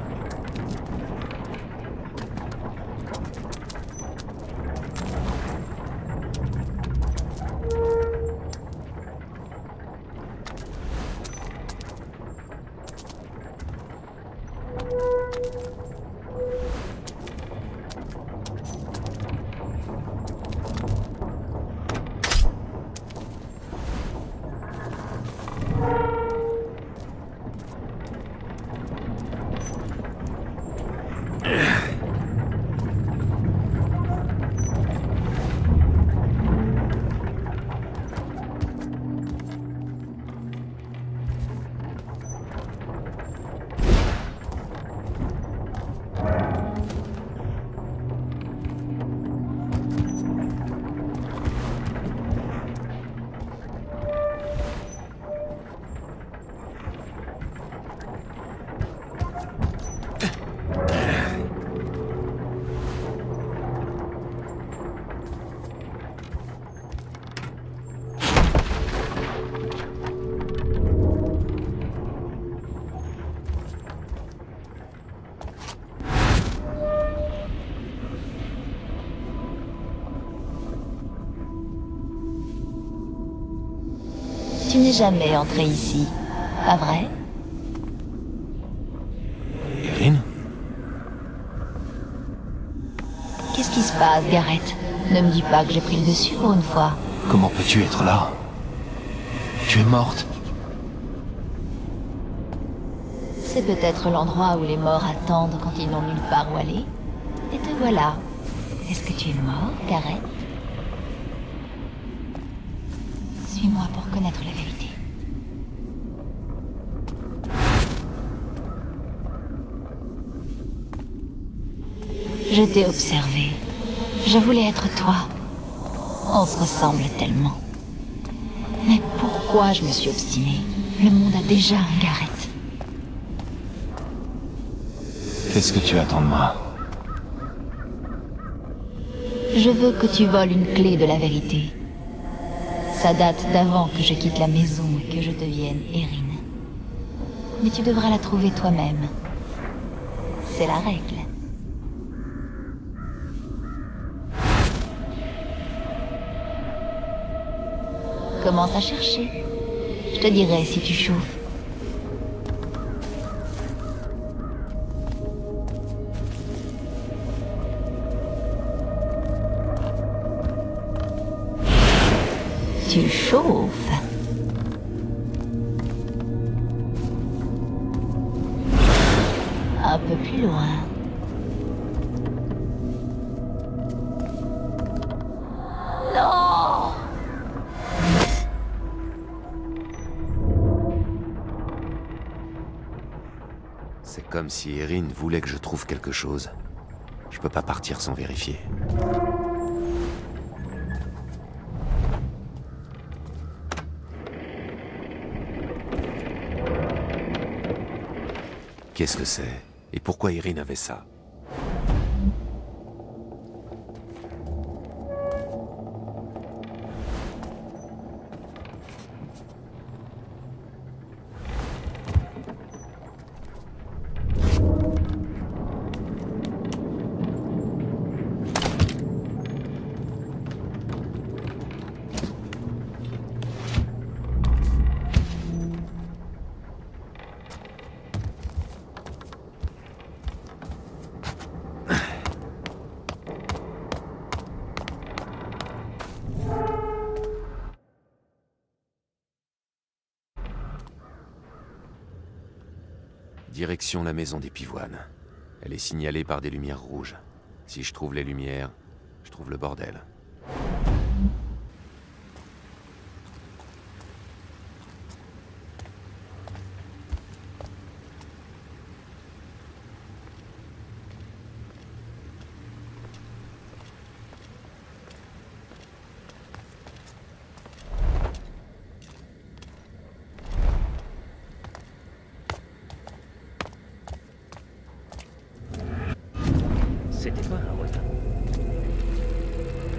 Tu n'es jamais entré ici, pas vrai? Erin? Qu'est-ce qui se passe, Gareth? Ne me dis pas que j'ai pris le dessus pour une fois. Comment peux-tu être là? Tu es morte. C'est peut-être l'endroit où les morts attendent quand ils n'ont nulle part où aller. Et te voilà. Est-ce que tu es mort, Gareth? Suis-moi pour connaître la vérité. Je t'ai observé. Je voulais être toi. On se ressemble tellement. Mais pourquoi je me suis obstinée? Le monde a déjà un Gareth. Qu'est-ce que tu attends de moi? Je veux que tu voles une clé de la vérité. Ça date d'avant que je quitte la maison et que je devienne Erin. Mais tu devras la trouver toi-même. C'est la règle. Commence à chercher. Je te dirai si tu chauffes. Tu chauffes. Un peu plus loin. Non! C'est comme si Erin voulait que je trouve quelque chose. Je peux pas partir sans vérifier. Qu'est-ce que c'est? Et pourquoi Erin avait ça? Direction la maison des Pivoines. Elle est signalée par des lumières rouges. Si je trouve les lumières, je trouve le bordel. C'était pas un retard.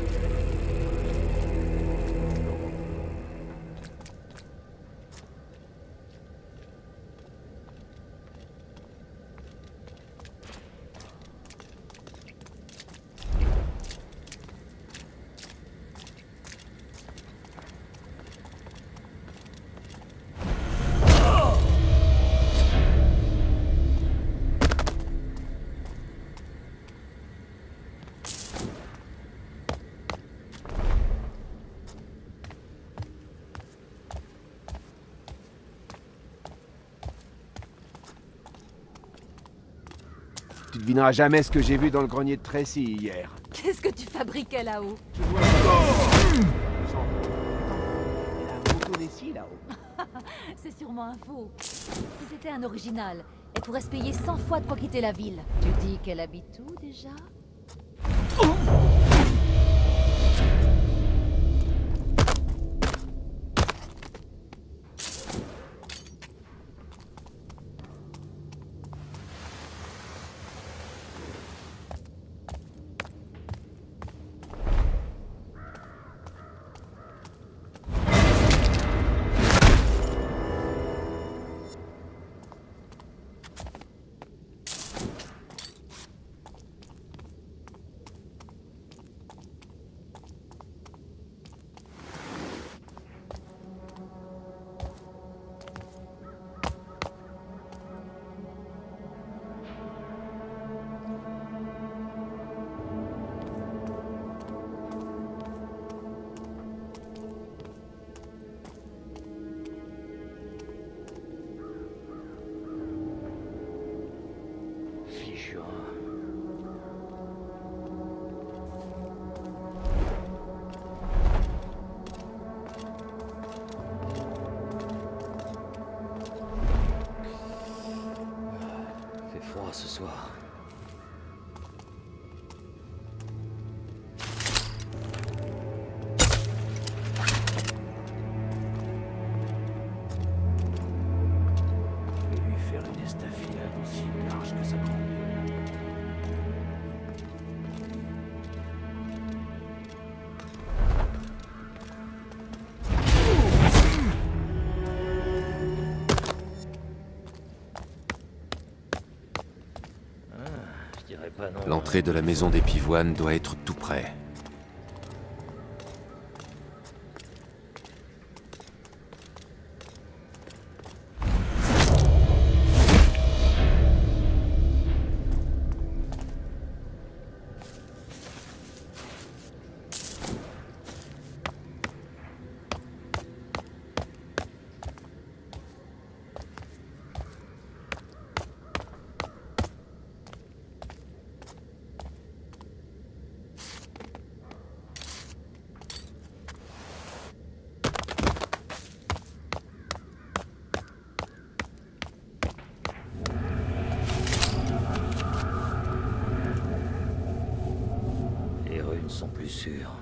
devineras jamais ce que j'ai vu dans le grenier de Tracy hier. Qu'est-ce que tu fabriquais là-haut? C'est sûrement un faux. Si c'était un original, elle pourrait se payer cent fois de quoi quitter la ville. Tu dis qu'elle habite où déjà? Ce soir. Je vais lui faire une estafilade aussi large que sa grande gueule. L'entrée de la maison des Pivoines doit être tout près. Sont plus sûrs.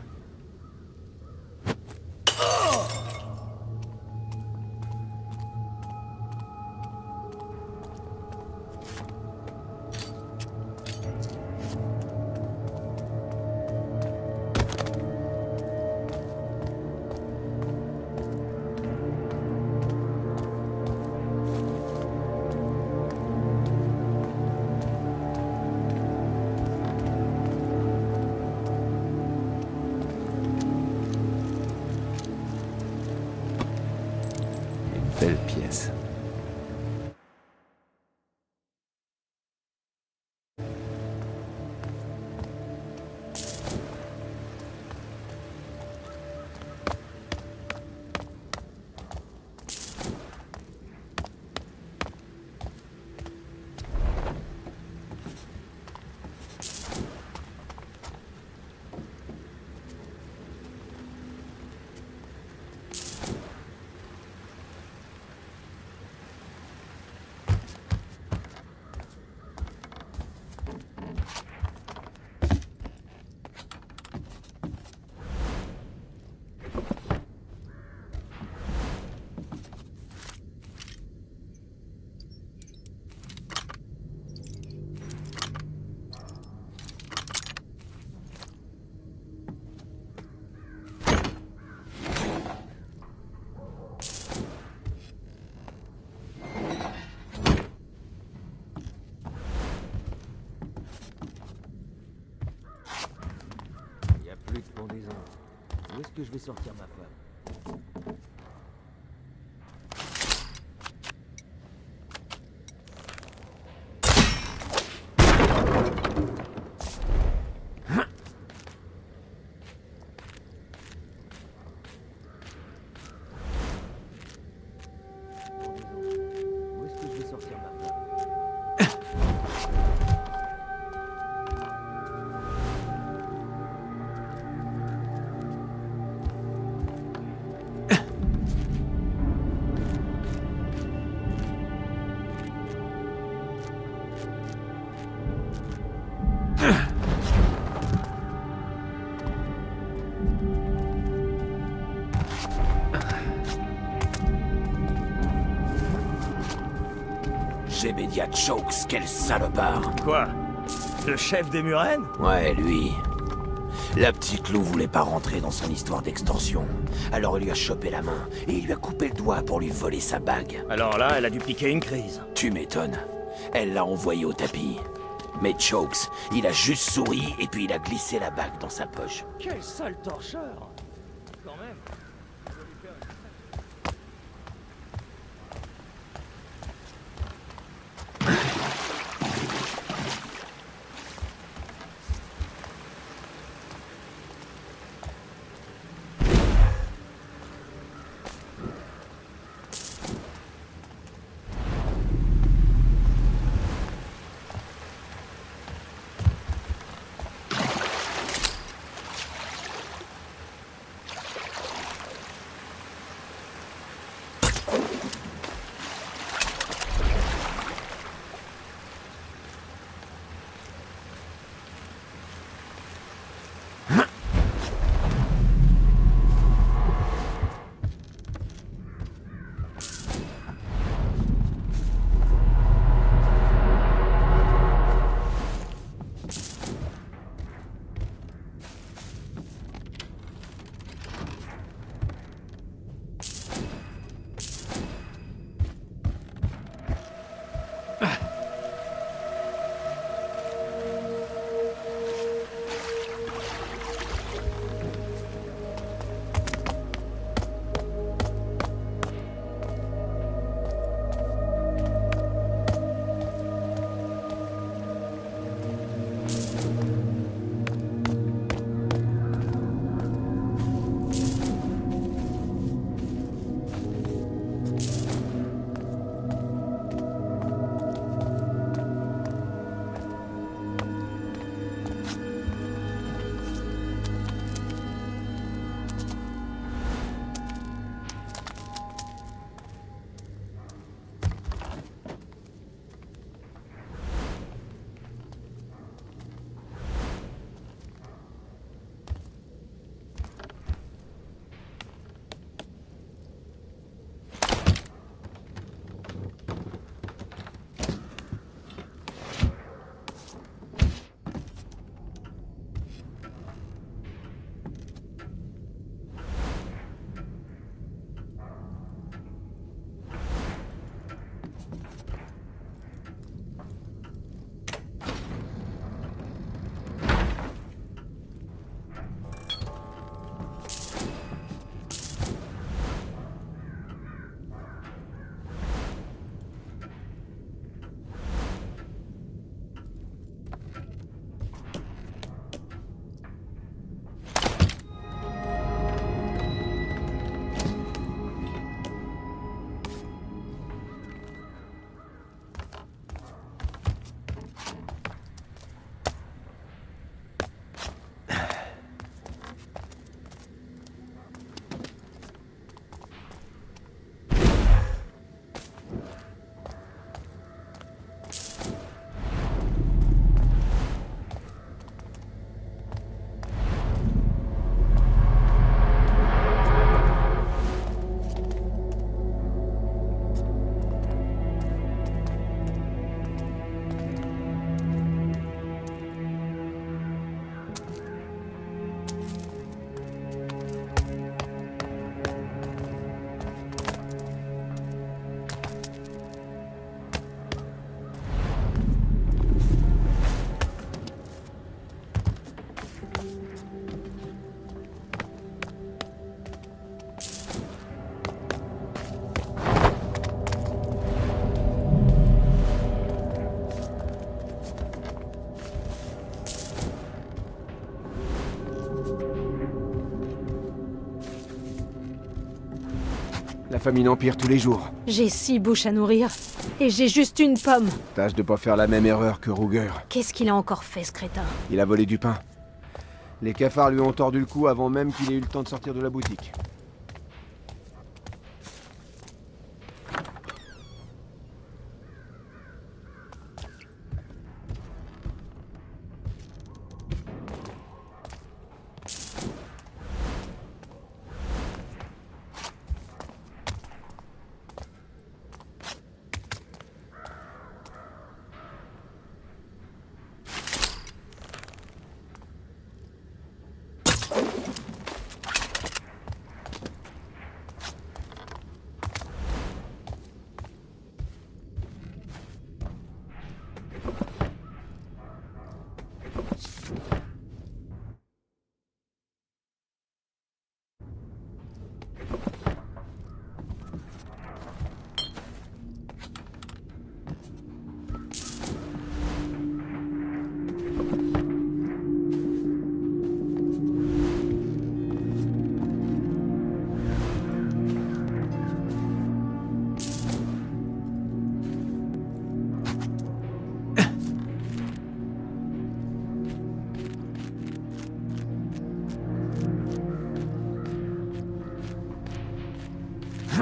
Belle pièce. Plus de pendaison. Où est-ce que je vais sortir ma femme? Où est-ce que je vais sortir ma femme? Gémédia Chokes, quel salopard. Quoi? Le chef des Murennes? Ouais, lui. La petite loup voulait pas rentrer dans son histoire d'extorsion. Alors il lui a chopé la main et il lui a coupé le doigt pour lui voler sa bague. Alors là, elle a dû piquer une crise. Tu m'étonnes. Elle l'a envoyé au tapis. Mais Chokes, il a juste souri et puis il a glissé la bague dans sa poche. Quel sale torcheur! Quand même. La famine empire tous les jours. J'ai six bouches à nourrir. Et j'ai juste une pomme. Tâche de pas faire la même erreur que Ruger. Qu'est-ce qu'il a encore fait, ce crétin? Il a volé du pain. Les cafards lui ont tordu le cou avant même qu'il ait eu le temps de sortir de la boutique.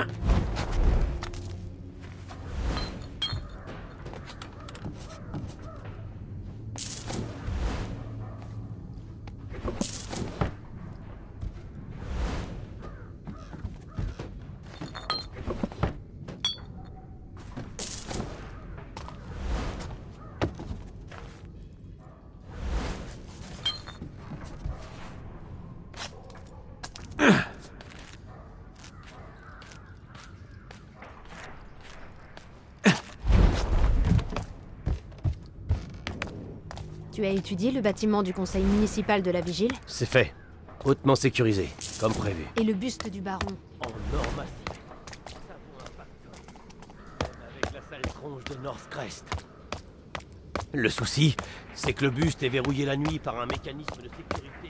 Tu as étudié le bâtiment du conseil municipal de la Vigile? C'est fait. Hautement sécurisé, comme prévu. Et le buste du baron? En or massif. Ça vaut un pactole. Avec la sale tronche de Northcrest. Le souci, c'est que le buste est verrouillé la nuit par un mécanisme de sécurité.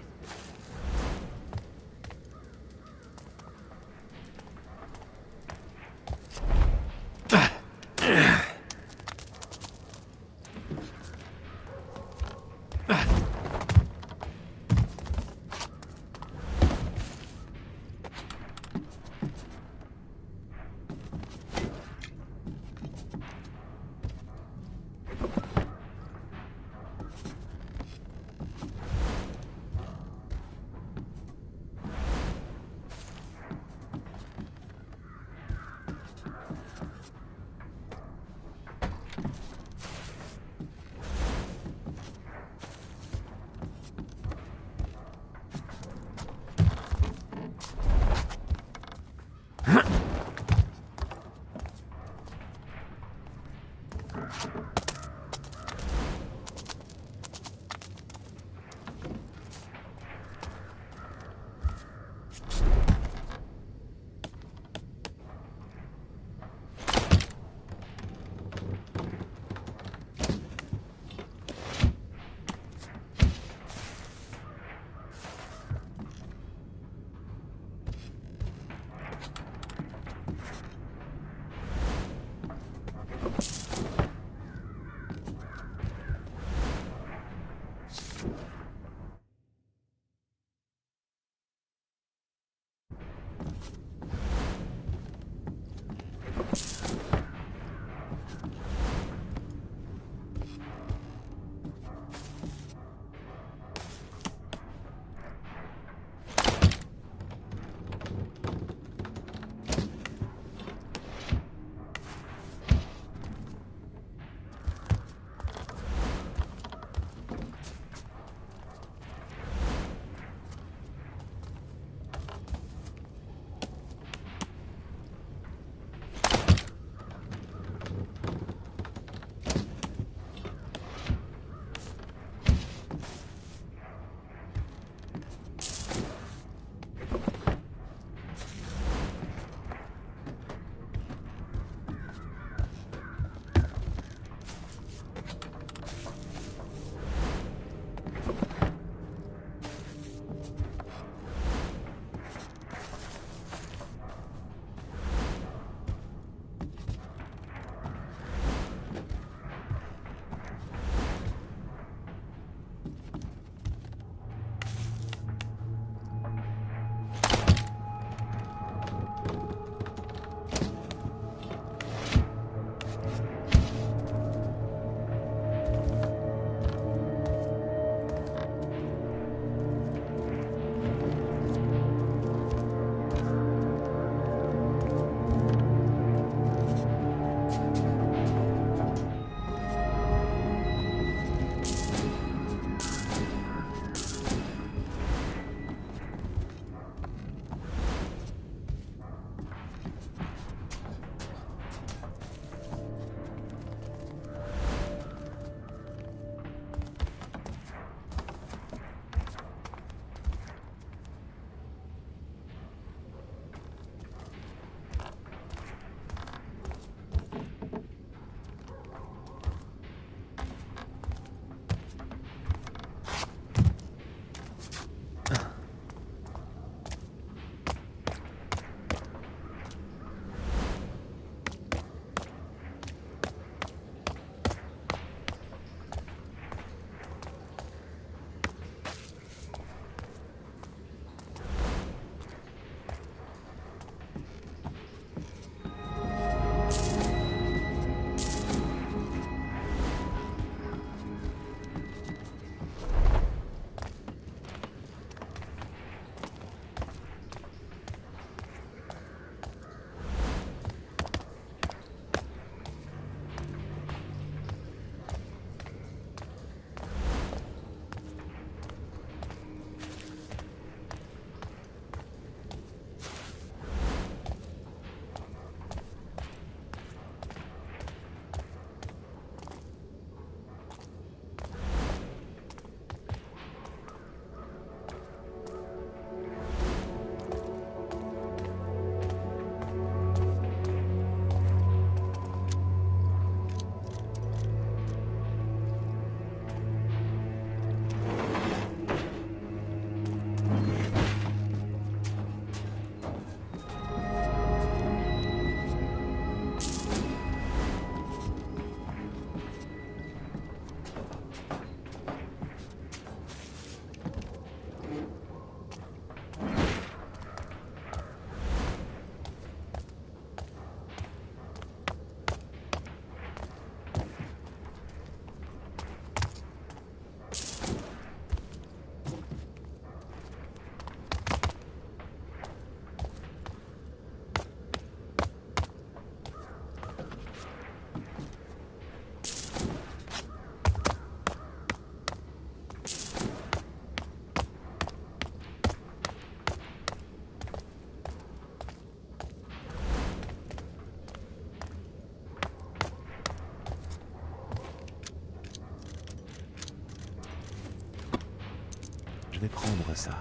vais prendre ça.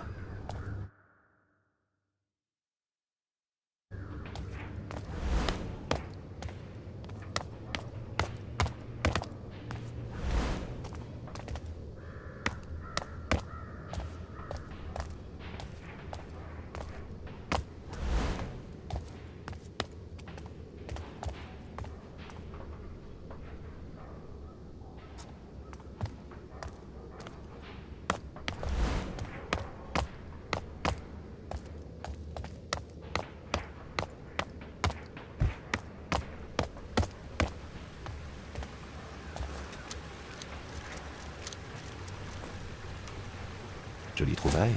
Jolie trouvaille.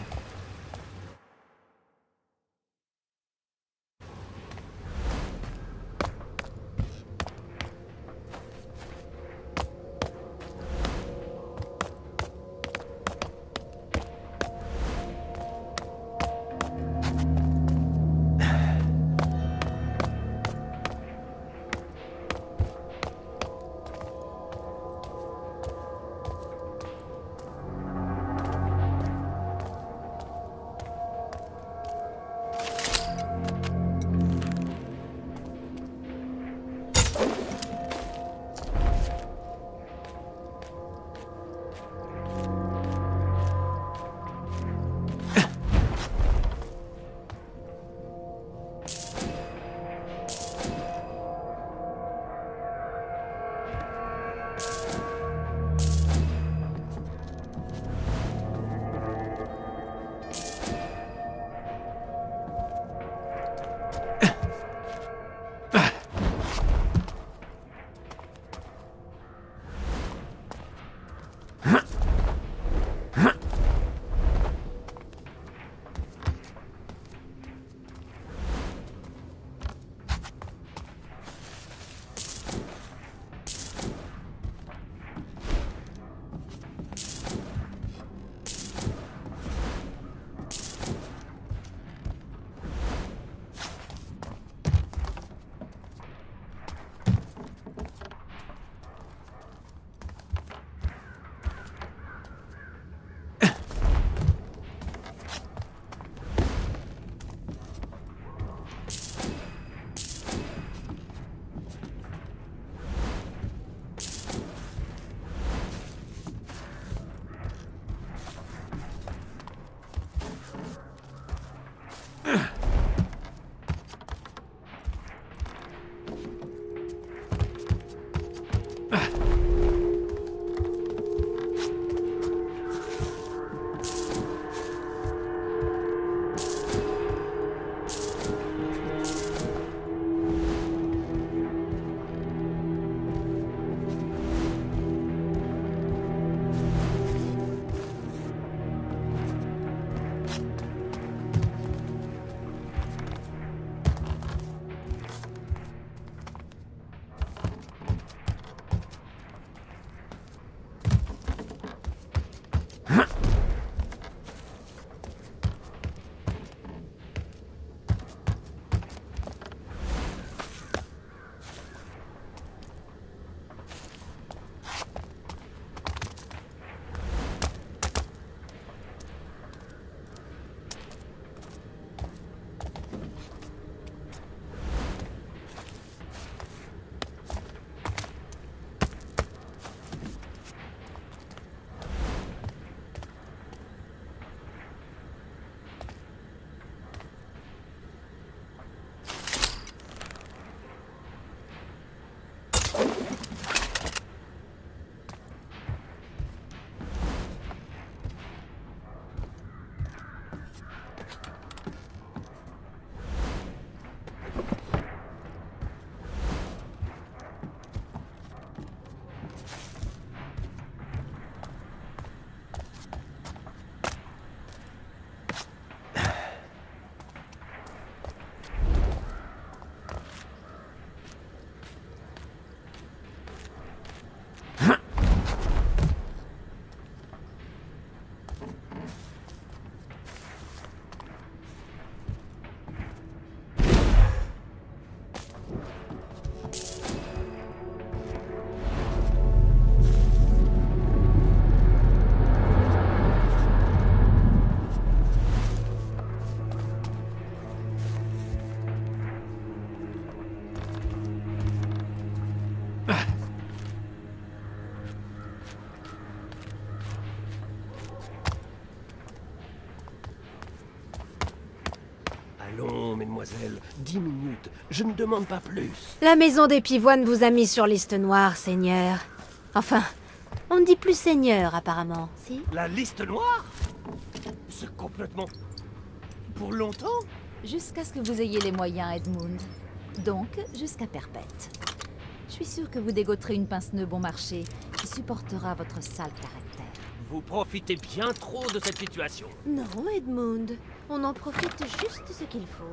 elle. Dix minutes. Je ne demande pas plus. La maison des Pivoines vous a mis sur liste noire, Seigneur. Enfin, on ne dit plus Seigneur, apparemment, si? La liste noire? C'est complètement... Pour longtemps? Jusqu'à ce que vous ayez les moyens, Edmund. Donc, jusqu'à perpète. Je suis sûre que vous dégoterez une pince-nœud bon marché qui supportera votre sale caractère. Vous profitez bien trop de cette situation. Non, Edmund. On en profite juste ce qu'il faut.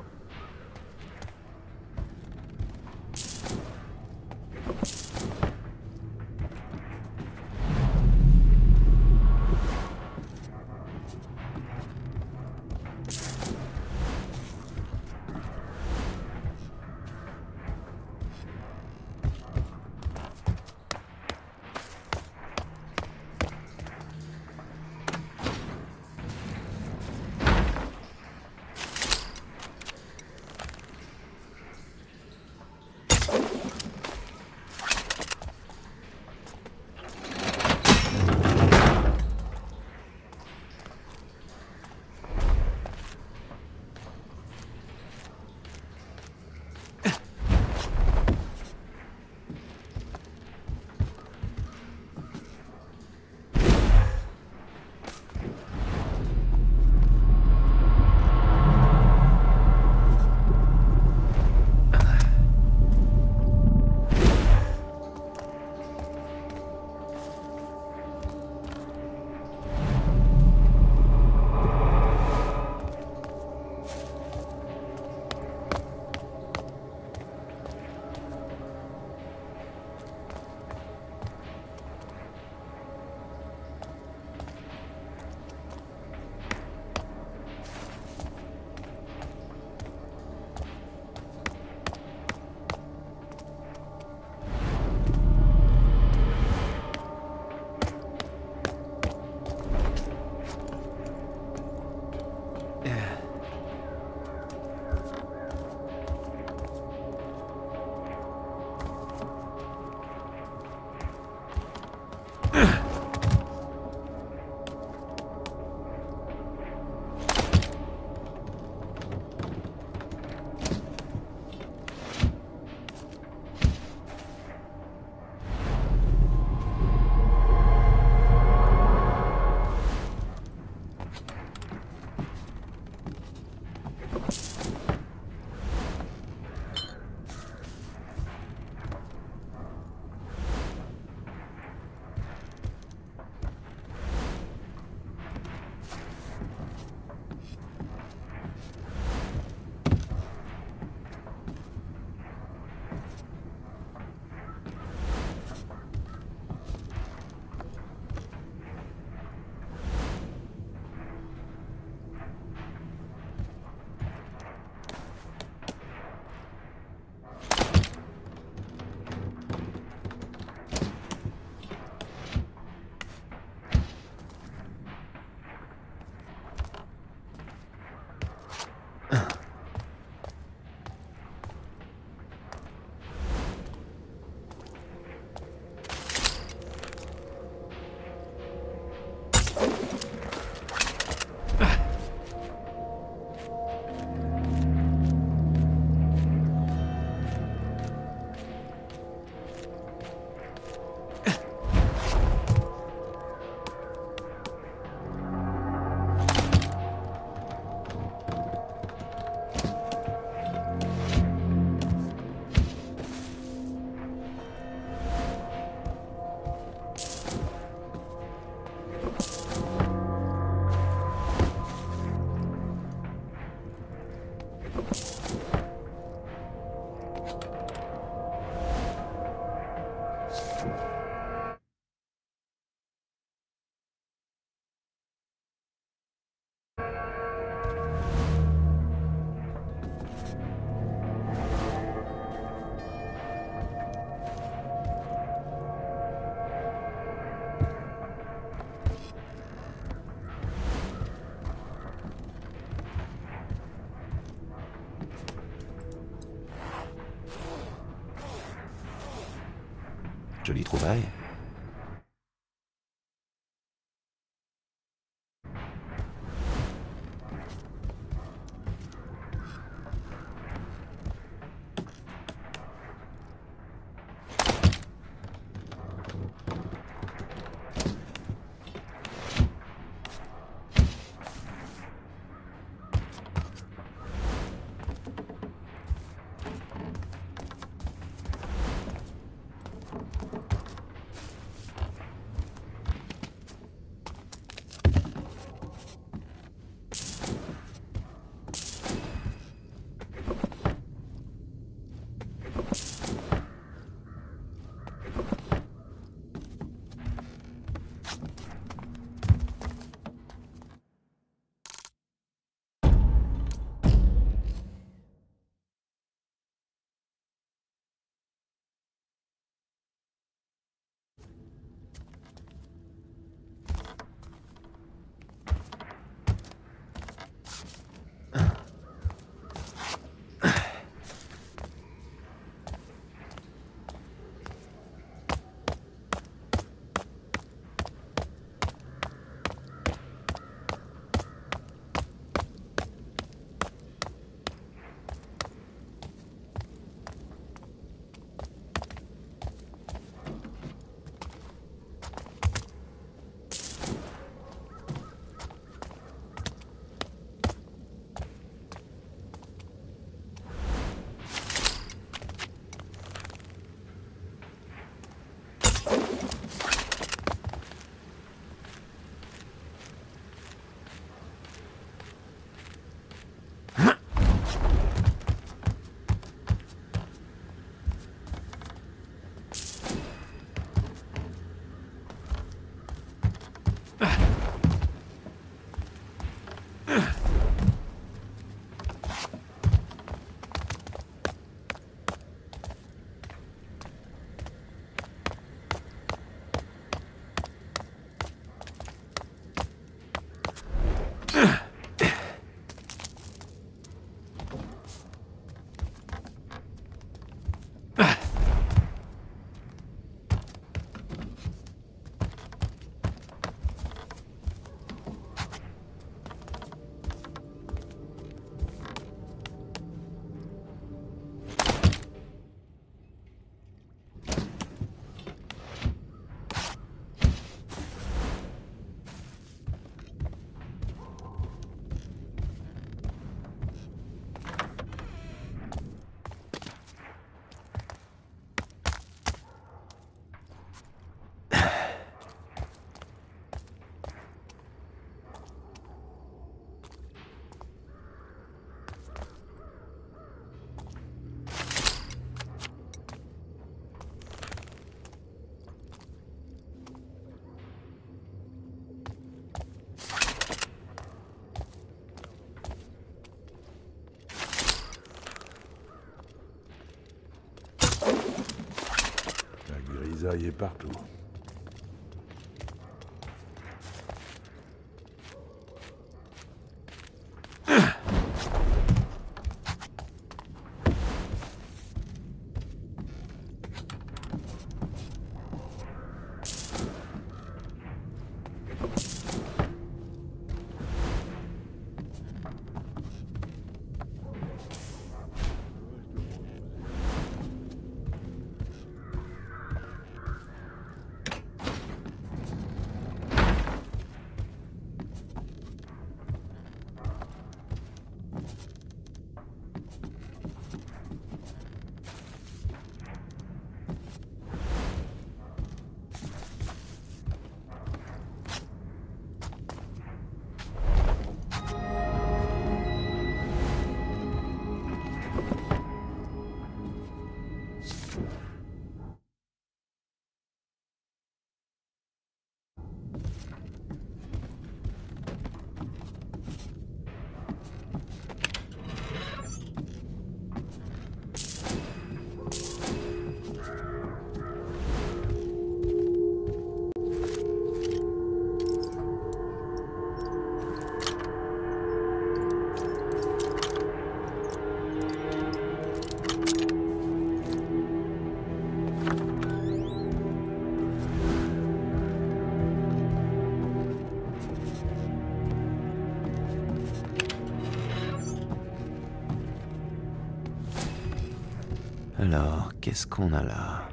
Jolie trouvaille. grisaille est partout. Alors, qu'est-ce qu'on a là?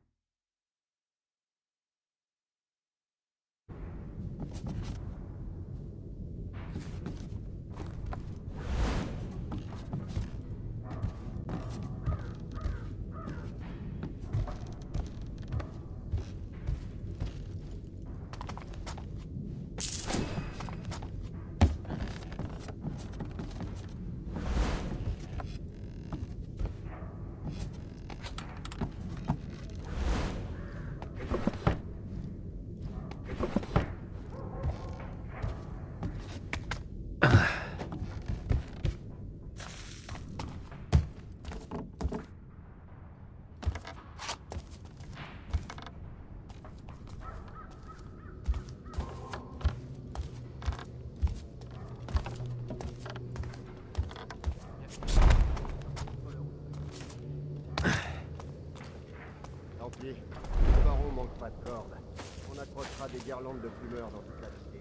Tant pis, le baron manque pas de cordes. On accrochera des guirlandes de fumeurs dans toute la cité.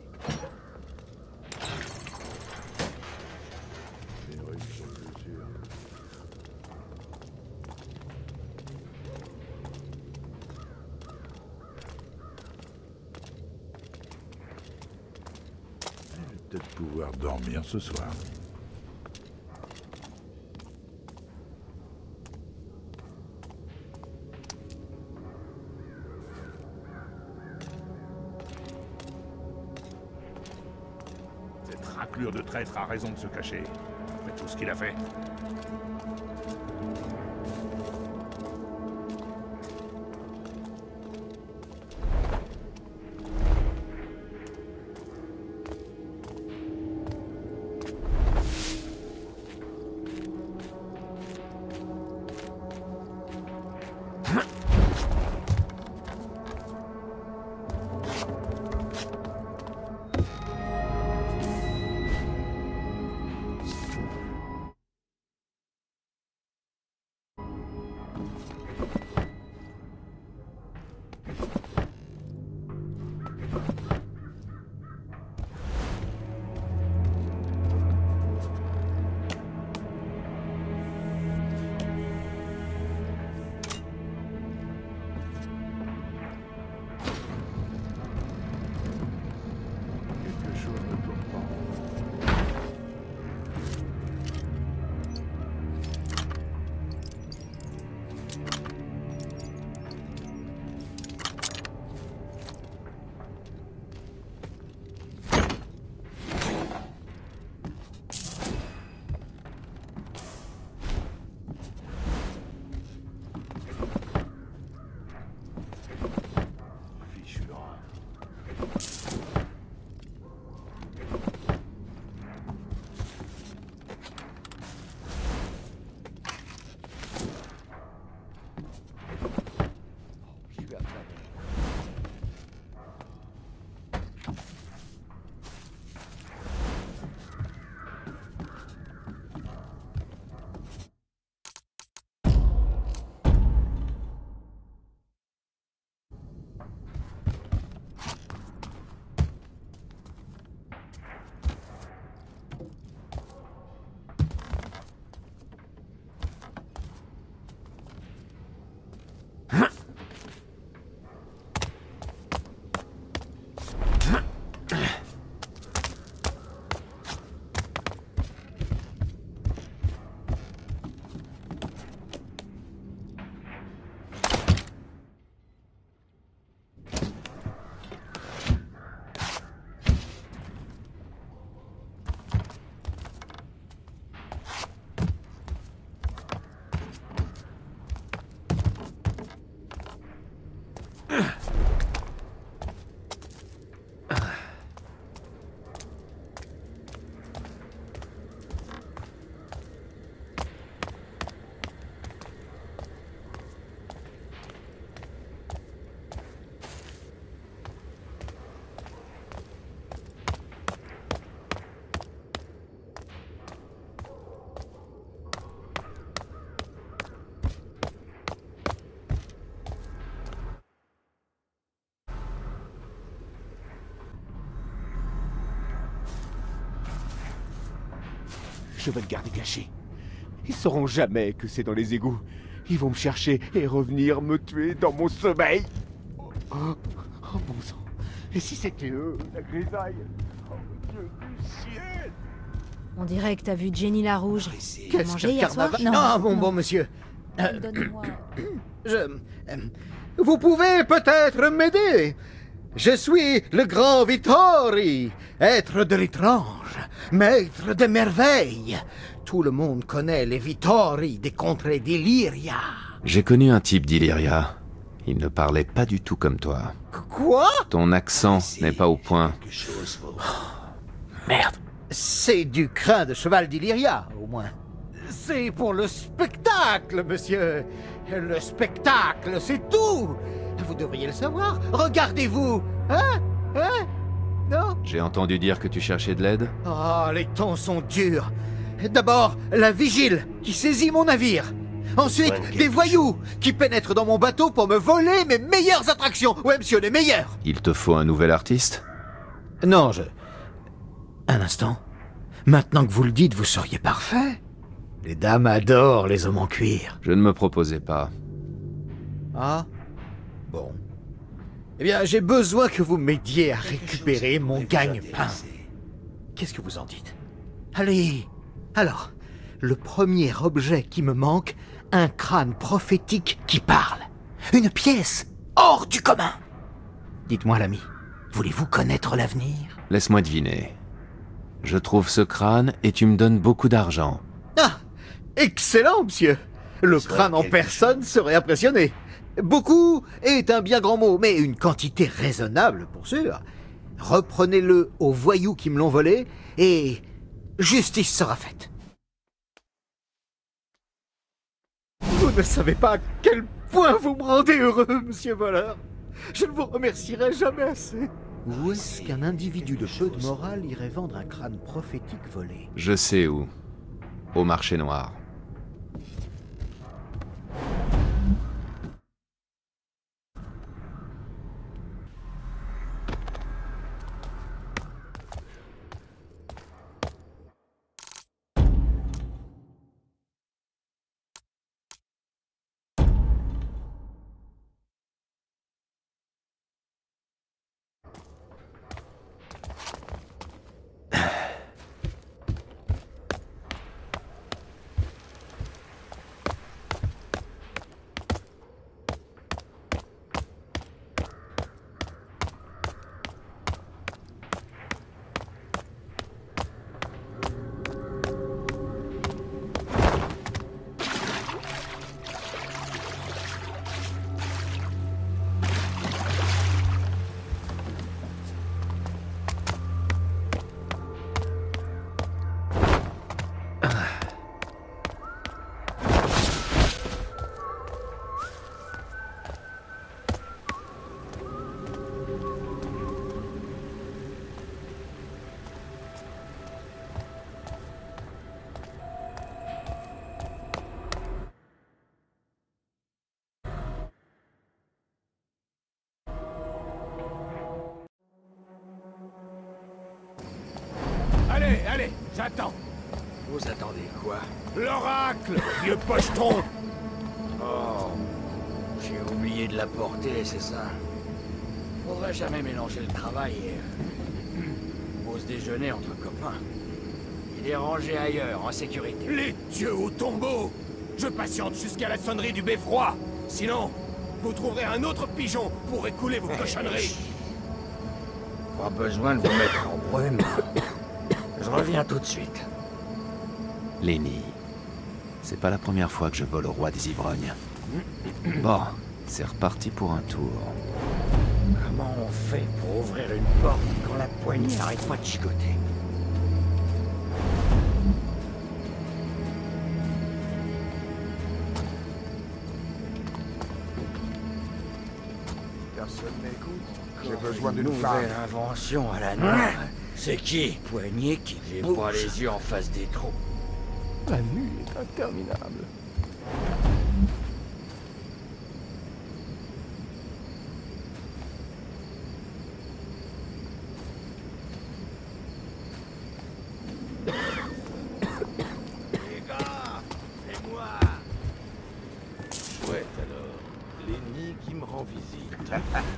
Les Russes sont plus sûrs. Je vais peut-être pouvoir dormir ce soir. Raclure de traître a raison de se cacher. Après tout ce qu'il a fait. suis affamé. Je vais le garder caché. Ils sauront jamais que c'est dans les égouts. Ils vont me chercher et revenir me tuer dans mon sommeil. Oh, oh, oh bon sang. Et si c'était eux, la grisaille? Oh Dieu du ciel! On dirait que t'as vu Jenny la Rouge. T'as Qu'est-ce mangé que hier soir? carnaval? Non, Ah, bon, non. bon, monsieur. Euh, Donne-moi. je... euh, Vous pouvez peut-être m'aider. Je suis le grand Vittori, être de l'étrange, maître des merveilles. Tout le monde connaît les Vittori des contrées d'Illyria. J'ai connu un type d'Illyria. Il ne parlait pas du tout comme toi. Quoi? Ton accent n'est pas au point. Merde. C'est du crin de cheval d'Illyria, au moins. C'est pour le spectacle, monsieur. Le spectacle, c'est tout. Vous devriez le savoir. Regardez-vous. Hein? Hein? Non? J'ai entendu dire que tu cherchais de l'aide. Ah, les temps sont durs. D'abord, la vigile qui saisit mon navire. Ensuite, des voyous qui pénètrent dans mon bateau pour me voler mes meilleures attractions. Ouais, monsieur, les meilleures. Il te faut un nouvel artiste? Non, je... Un instant. Maintenant que vous le dites, vous seriez parfait. Les dames adorent les hommes en cuir. Je ne me proposais pas. Ah? Bon. Eh bien, j'ai besoin que vous m'aidiez à récupérer mon gagne-pain. Qu'est-ce que vous en dites? Allez. Alors, le premier objet qui me manque, un crâne prophétique qui parle. Une pièce hors du commun. Dites-moi, l'ami, voulez-vous connaître l'avenir? Laisse-moi deviner. Je trouve ce crâne et tu me donnes beaucoup d'argent. Ah! Excellent, monsieur. Le crâne en personne serait impressionné. Beaucoup est un bien grand mot, mais une quantité raisonnable, pour sûr. Reprenez-le aux voyous qui me l'ont volé, et justice sera faite. Vous ne savez pas à quel point vous me rendez heureux, monsieur voleur. Je ne vous remercierai jamais assez. Où est-ce qu'un individu de peu de morale irait vendre un crâne prophétique volé? Je sais où. Au marché noir. allez, j'attends. Vous attendez quoi? L'oracle, vieux pochetron. Oh, j'ai oublié de l'apporter, c'est ça. Faudrait jamais mélanger le travail et... euh, pause déjeuner entre copains. Il est rangé ailleurs, en sécurité. Les dieux au tombeau. Je patiente jusqu'à la sonnerie du beffroi. Sinon, vous trouverez un autre pigeon pour écouler vos cochonneries. Pas besoin de vous mettre en brume. Je reviens tout de suite. Lenny, c'est pas la première fois que je vole au roi des ivrognes. Bon, c'est reparti pour un tour. Comment on fait pour ouvrir une porte quand la poignée n'arrête pas de chicoter? Personne n'écoute. J'ai besoin d'une nouvelle femme. invention à la nuit. C'est qui? Poignée qui J'ai pas les yeux en face des trous. La nuit est interminable. Les gars, c'est moi. Chouette alors. Lenny qui me rend visite.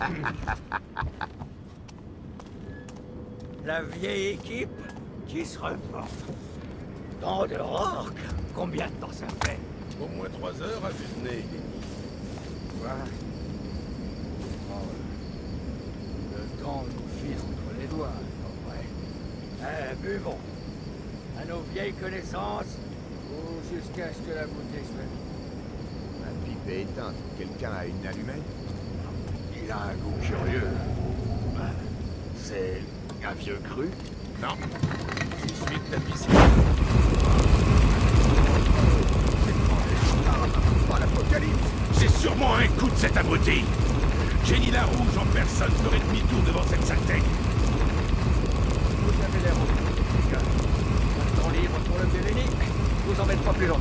La vieille équipe qui se reporte. Tant de rock. Combien de temps ça fait? Au moins trois heures à vue de nez, Lenny. Quoi? Oh, le temps nous file entre les doigts, c'est pas vrai. Eh, buvons. À nos vieilles connaissances, ou jusqu'à ce que la bouteille soit vide. La pipe est éteinte. Quelqu'un a une allumette? Il a un goût curieux. C'est un vieux cru? Non. C'est suite tapissée. Pas l'apocalypse. C'est sûrement un coup de cet abruti. Jenny la Rouge en personne ferait demi-tour devant cette saleté. Vous avez l'air occupé, les gars. Un temps libre pour le Béléni. Vous embête pas plus longtemps.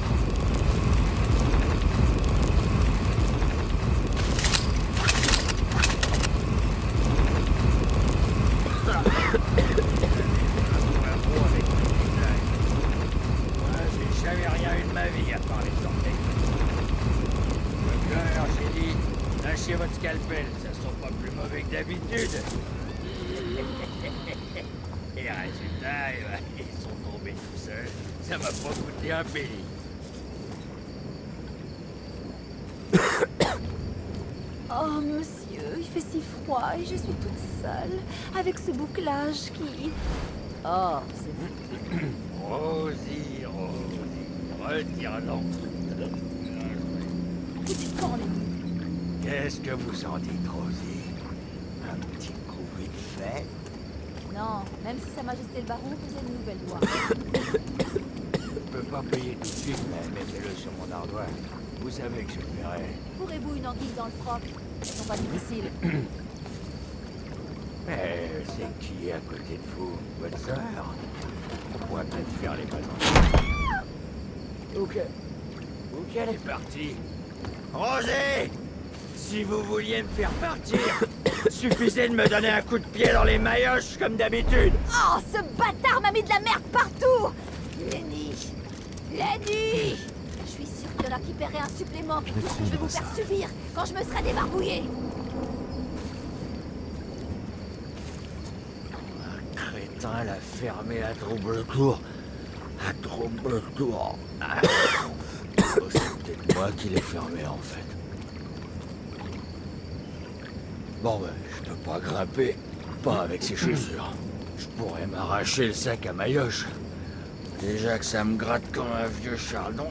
Moi, j'ai jamais rien eu de ma vie à part les orteils. Docteur, j'ai dit, lâchez votre scalpel, ça sent pas plus mauvais que d'habitude. Et résultat, eh ben, ils sont tombés tout seuls. Ça m'a pas coûté un péli. Oh, monsieur, il fait si froid et je suis toute seule, avec ce bouclage qui... Oh, c'est vous. Rosie, Rosie, retire-l'en. Vous dites quand, les... Qu'est-ce que vous en dites, Rosie? Un petit coup vite fait? Non, même si Sa Majesté le Baron faisait une nouvelle loi. Je peux pas payer tout de suite, mais mettez-le sur mon ardoise. Vous savez que je le paierai. Fourrez-vous une anguille dans le froc. Elles sont pas difficiles. Mais c'est qui à côté de vous? Votre sœur? On pourrait peut-être faire les ballons. Ok. Ok, elle est partie. Rosé! Si vous vouliez me faire partir, suffisait de me donner un coup de pied dans les maillotches comme d'habitude. Oh, ce bâtard m'a mis de la merde partout! Lenny! Lenny! Je suis sûre qu'il en a récupéré un supplément que je vais vous faire subir quand je me serai débarbouillé. Un crétin l'a fermé à double tour. À double tour. C'est peut-être moi qui l'ai fermé en fait. Bon ben, je peux pas grimper. Pas avec ces chaussures. Je pourrais m'arracher le sac à maillotche. Déjà que ça me gratte comme un vieux chardon.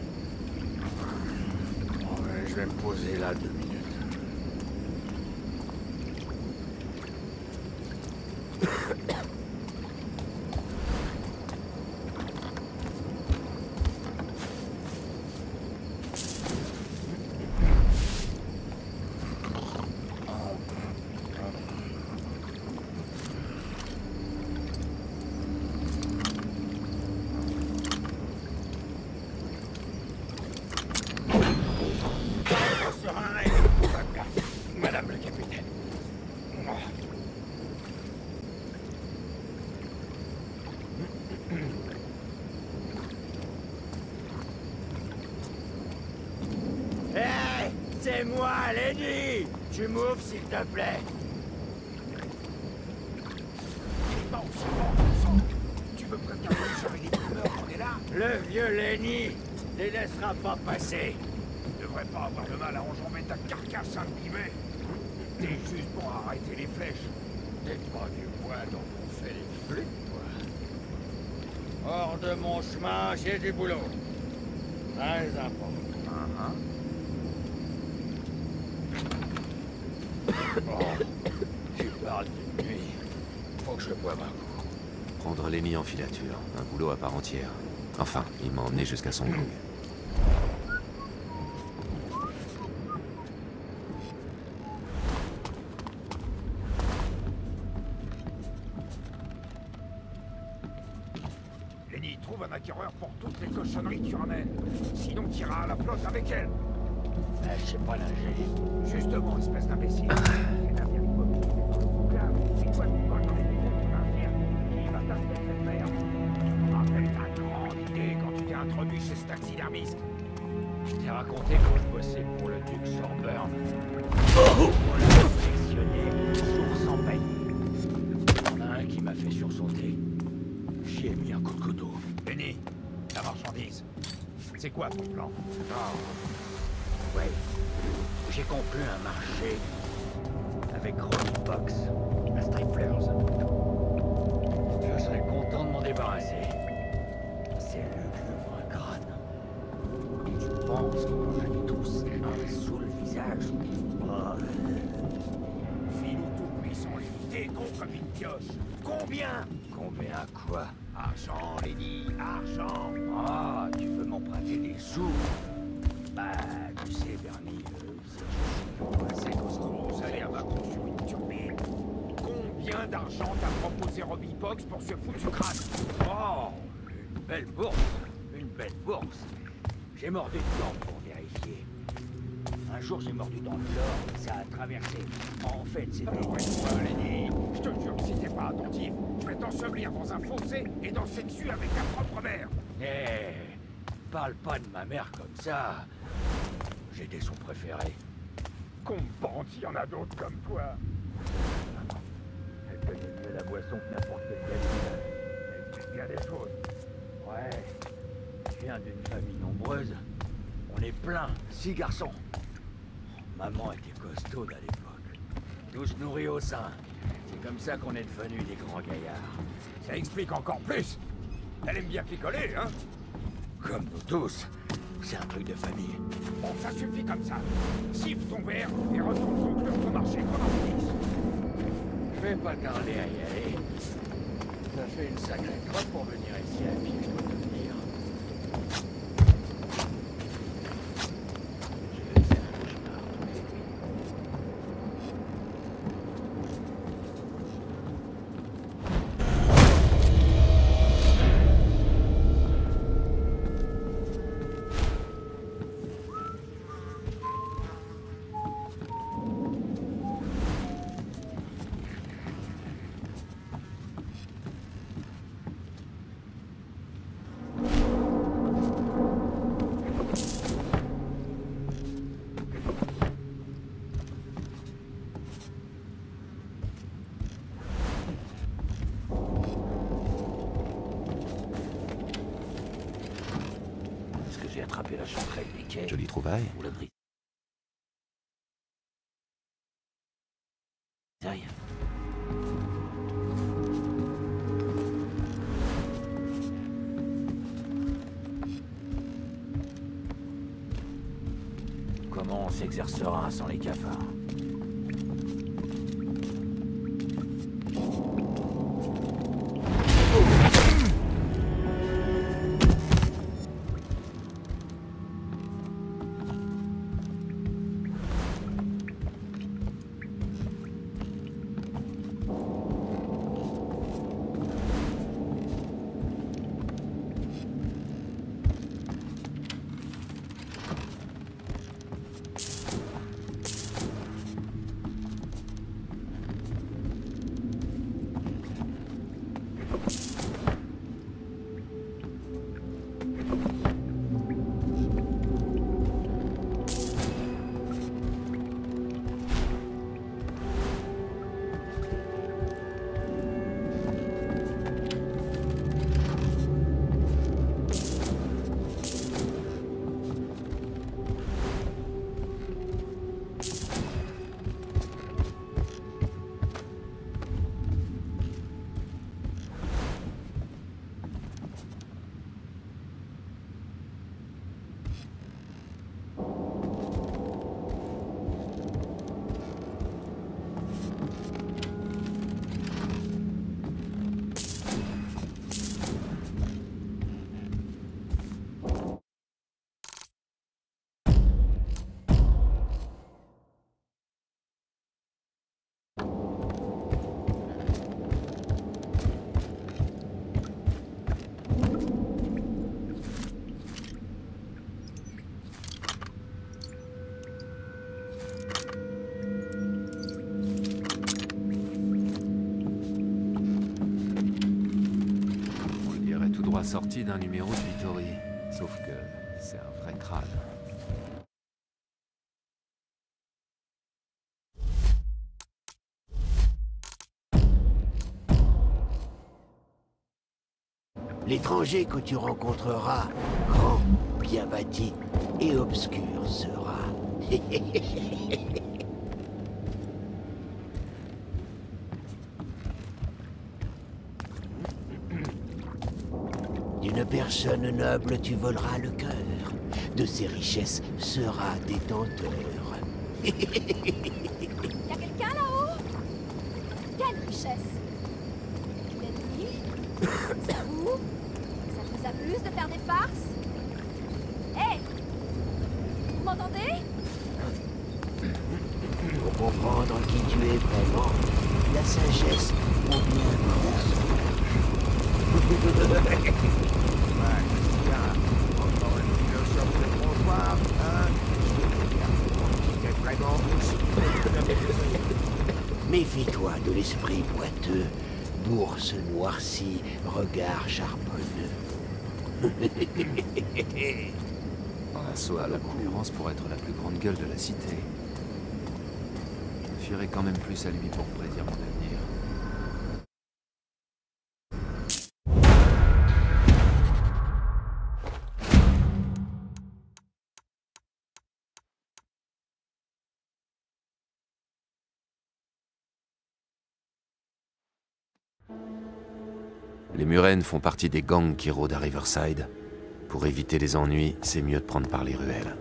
Bon ben, je vais me poser là deux minutes. Madame le capitaine. Ouvre-moi, Lenny! Tu m'ouvres, s'il te plaît! C'est bon, c'est bon, tu veux prévenir le sur les fumeurs qu'on est là? Le vieux Lenny les laissera pas passer. Tu devrais pas avoir de mal à enjamber ta carcasse imprimée. T'es juste pour arrêter les flèches. T'es pas du bois dont on fait les flûtes, toi. Hors de mon chemin, j'ai du boulot. Très important. Uh-huh. Oh, tu parles de nuit. Faut que je boive un coup. Prendre Lenny en filature, un boulot à part entière. Enfin, il m'a emmené jusqu'à son gang. Lenny, trouve un acquéreur pour toutes les cochonneries que tu ramènes. Sinon, t'iras à la flotte avec elle. Eh, je sais pas nager. Justement, espèce d'imbécile. C'est un vieille copie. Et toi, tu colles dans les défauts de ton navire. Qui va t'acheter cette merde? Rappelle ta grande idée quand tu t'es introduit chez ce taxidermiste. Je t'ai raconté quand je bossais pour le duc Sorburn. Oh, on l'a collectionné, source en paye. Il y en a un qui m'a fait sursauter. J'y ai mis un coup de couteau. Lenny, la marchandise. C'est quoi ton plan? Oh. Ouais. J'ai conclu un marché avec Ronnie Fox, à Striplers. Je serais content de m'en débarrasser. C'est lugubre, un crâne. Tu penses qu'on a tous un sous le visage? Oh. Filou tout-puissant, t'es con comme une pioche. Combien? Combien quoi? Argent, Lenny, argent. Ah, tu veux m'emprunter des sous? Bah, tu sais, Bernie, euh, c'est costaud. Vous allez à Macron sur une turbine. Combien d'argent t'a proposé Robbie Fox pour ce foutu crâne? Oh, une belle bourse, une belle bourse. J'ai mordu dedans pour vérifier. Un jour, j'ai mordu dans de l'or et ça a traversé. En fait, c'était... Ouais, Lenny, je te jure que si t'es pas attentif, je vais t'ensevelir dans un fossé et danser dessus avec ta propre mère. Eh, parle pas de ma mère comme ça. J'ai des sons préférés. Compante, il y en a d'autres comme toi. Elle connaît mieux la boisson que n'importe quel gamin. Elle fait bien des choses. Ouais, je viens d'une famille nombreuse. On est plein, six garçons. Maman était costaude à l'époque. Tous nourris au sein. C'est comme ça qu'on est devenus des grands gaillards. Ça explique encore plus. Elle aime bien picoler, hein? Comme nous tous. C'est un truc de famille. Bon, ça suffit comme ça. Siffle ton verre et retourne conclure ton marché chronométrique. Je vais pas tarder à y aller. Ça fait une sacrée crotte pour venir ici à pied, je dois te le dire. Je vais faire un cauchemar toutes les nuits. J'ai attrapé la chanterelle piquée. Jolie trouvaille. Ou la brise. Comment on s'exercera sans les cafards? sorti d'un numéro de Vittori. Sauf que c'est un vrai crâne. L'étranger que tu rencontreras, grand, bien bâti et obscur sera. D'une personne noble, tu voleras le cœur. De ses richesses seras détenteur. Y'a quelqu'un là-haut? Quelle richesse? L'ennemi? C'est vous? Ça vous amuse de faire des farces? Hé! Hey, vous m'entendez? Pour comprendre qui tu es vraiment, la sagesse ou bien Ouais, tiens, encore une philosophe de trottoir, hein? Tu es vraiment aussi méfie-toi de l'esprit boiteux, bourse noircie, regard charbonneux. Assoa a la concurrence pour être la plus grande gueule de la cité. Je me fierai quand même plus à lui pour prédire mon avenir. Les Murennes font partie des gangs qui rôdent à Riverside. Pour éviter les ennuis, c'est mieux de prendre par les ruelles.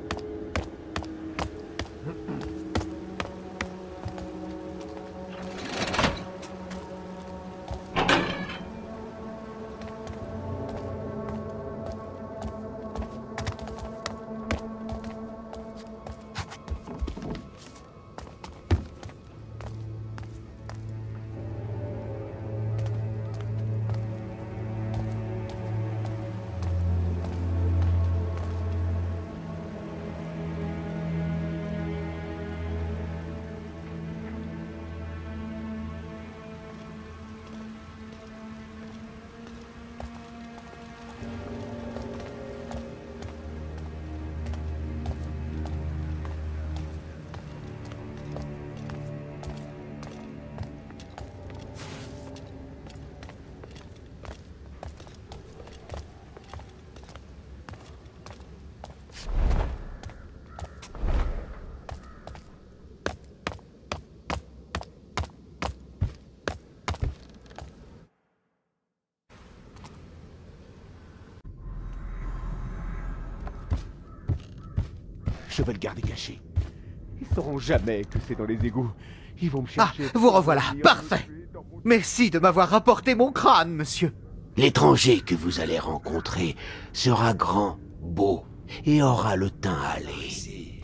Je vais le garder caché. Ils sauront jamais que c'est dans les égouts. Ils vont me Ah, chercher. vous revoilà, parfait. Merci de m'avoir rapporté mon crâne, monsieur. L'étranger que vous allez rencontrer sera grand, beau et aura le teint hâlé.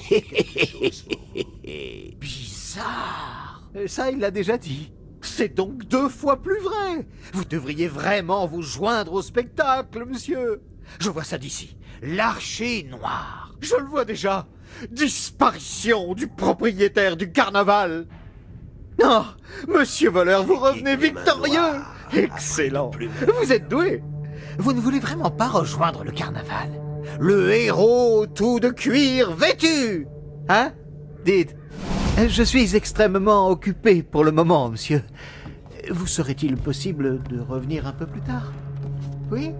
Bizarre. Ça, il l'a déjà dit. C'est donc deux fois plus vrai. Vous devriez vraiment vous joindre au spectacle, monsieur. Je vois ça d'ici. L'archer noir. Je le vois déjà. Disparition du propriétaire du carnaval. Non, monsieur voleur, vous revenez victorieux. Excellent. Vous êtes doué. Vous ne voulez vraiment pas rejoindre le carnaval? Le héros tout de cuir vêtu. Hein? Dites. Je suis extrêmement occupé pour le moment, monsieur. Vous serait-il possible de revenir un peu plus tard? Oui?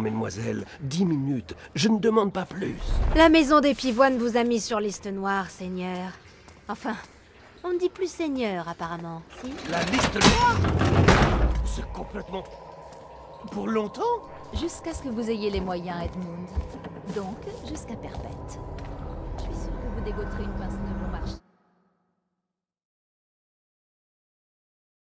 mesdemoiselles. Dix minutes. Je ne demande pas plus. La maison des Pivoines vous a mis sur liste noire, Seigneur. Enfin, on ne dit plus Seigneur, apparemment, si? La liste noire? C'est complètement... Pour longtemps? Jusqu'à ce que vous ayez les moyens, Edmund. Donc, jusqu'à perpète. Je suis sûre que vous dégoterez une pince de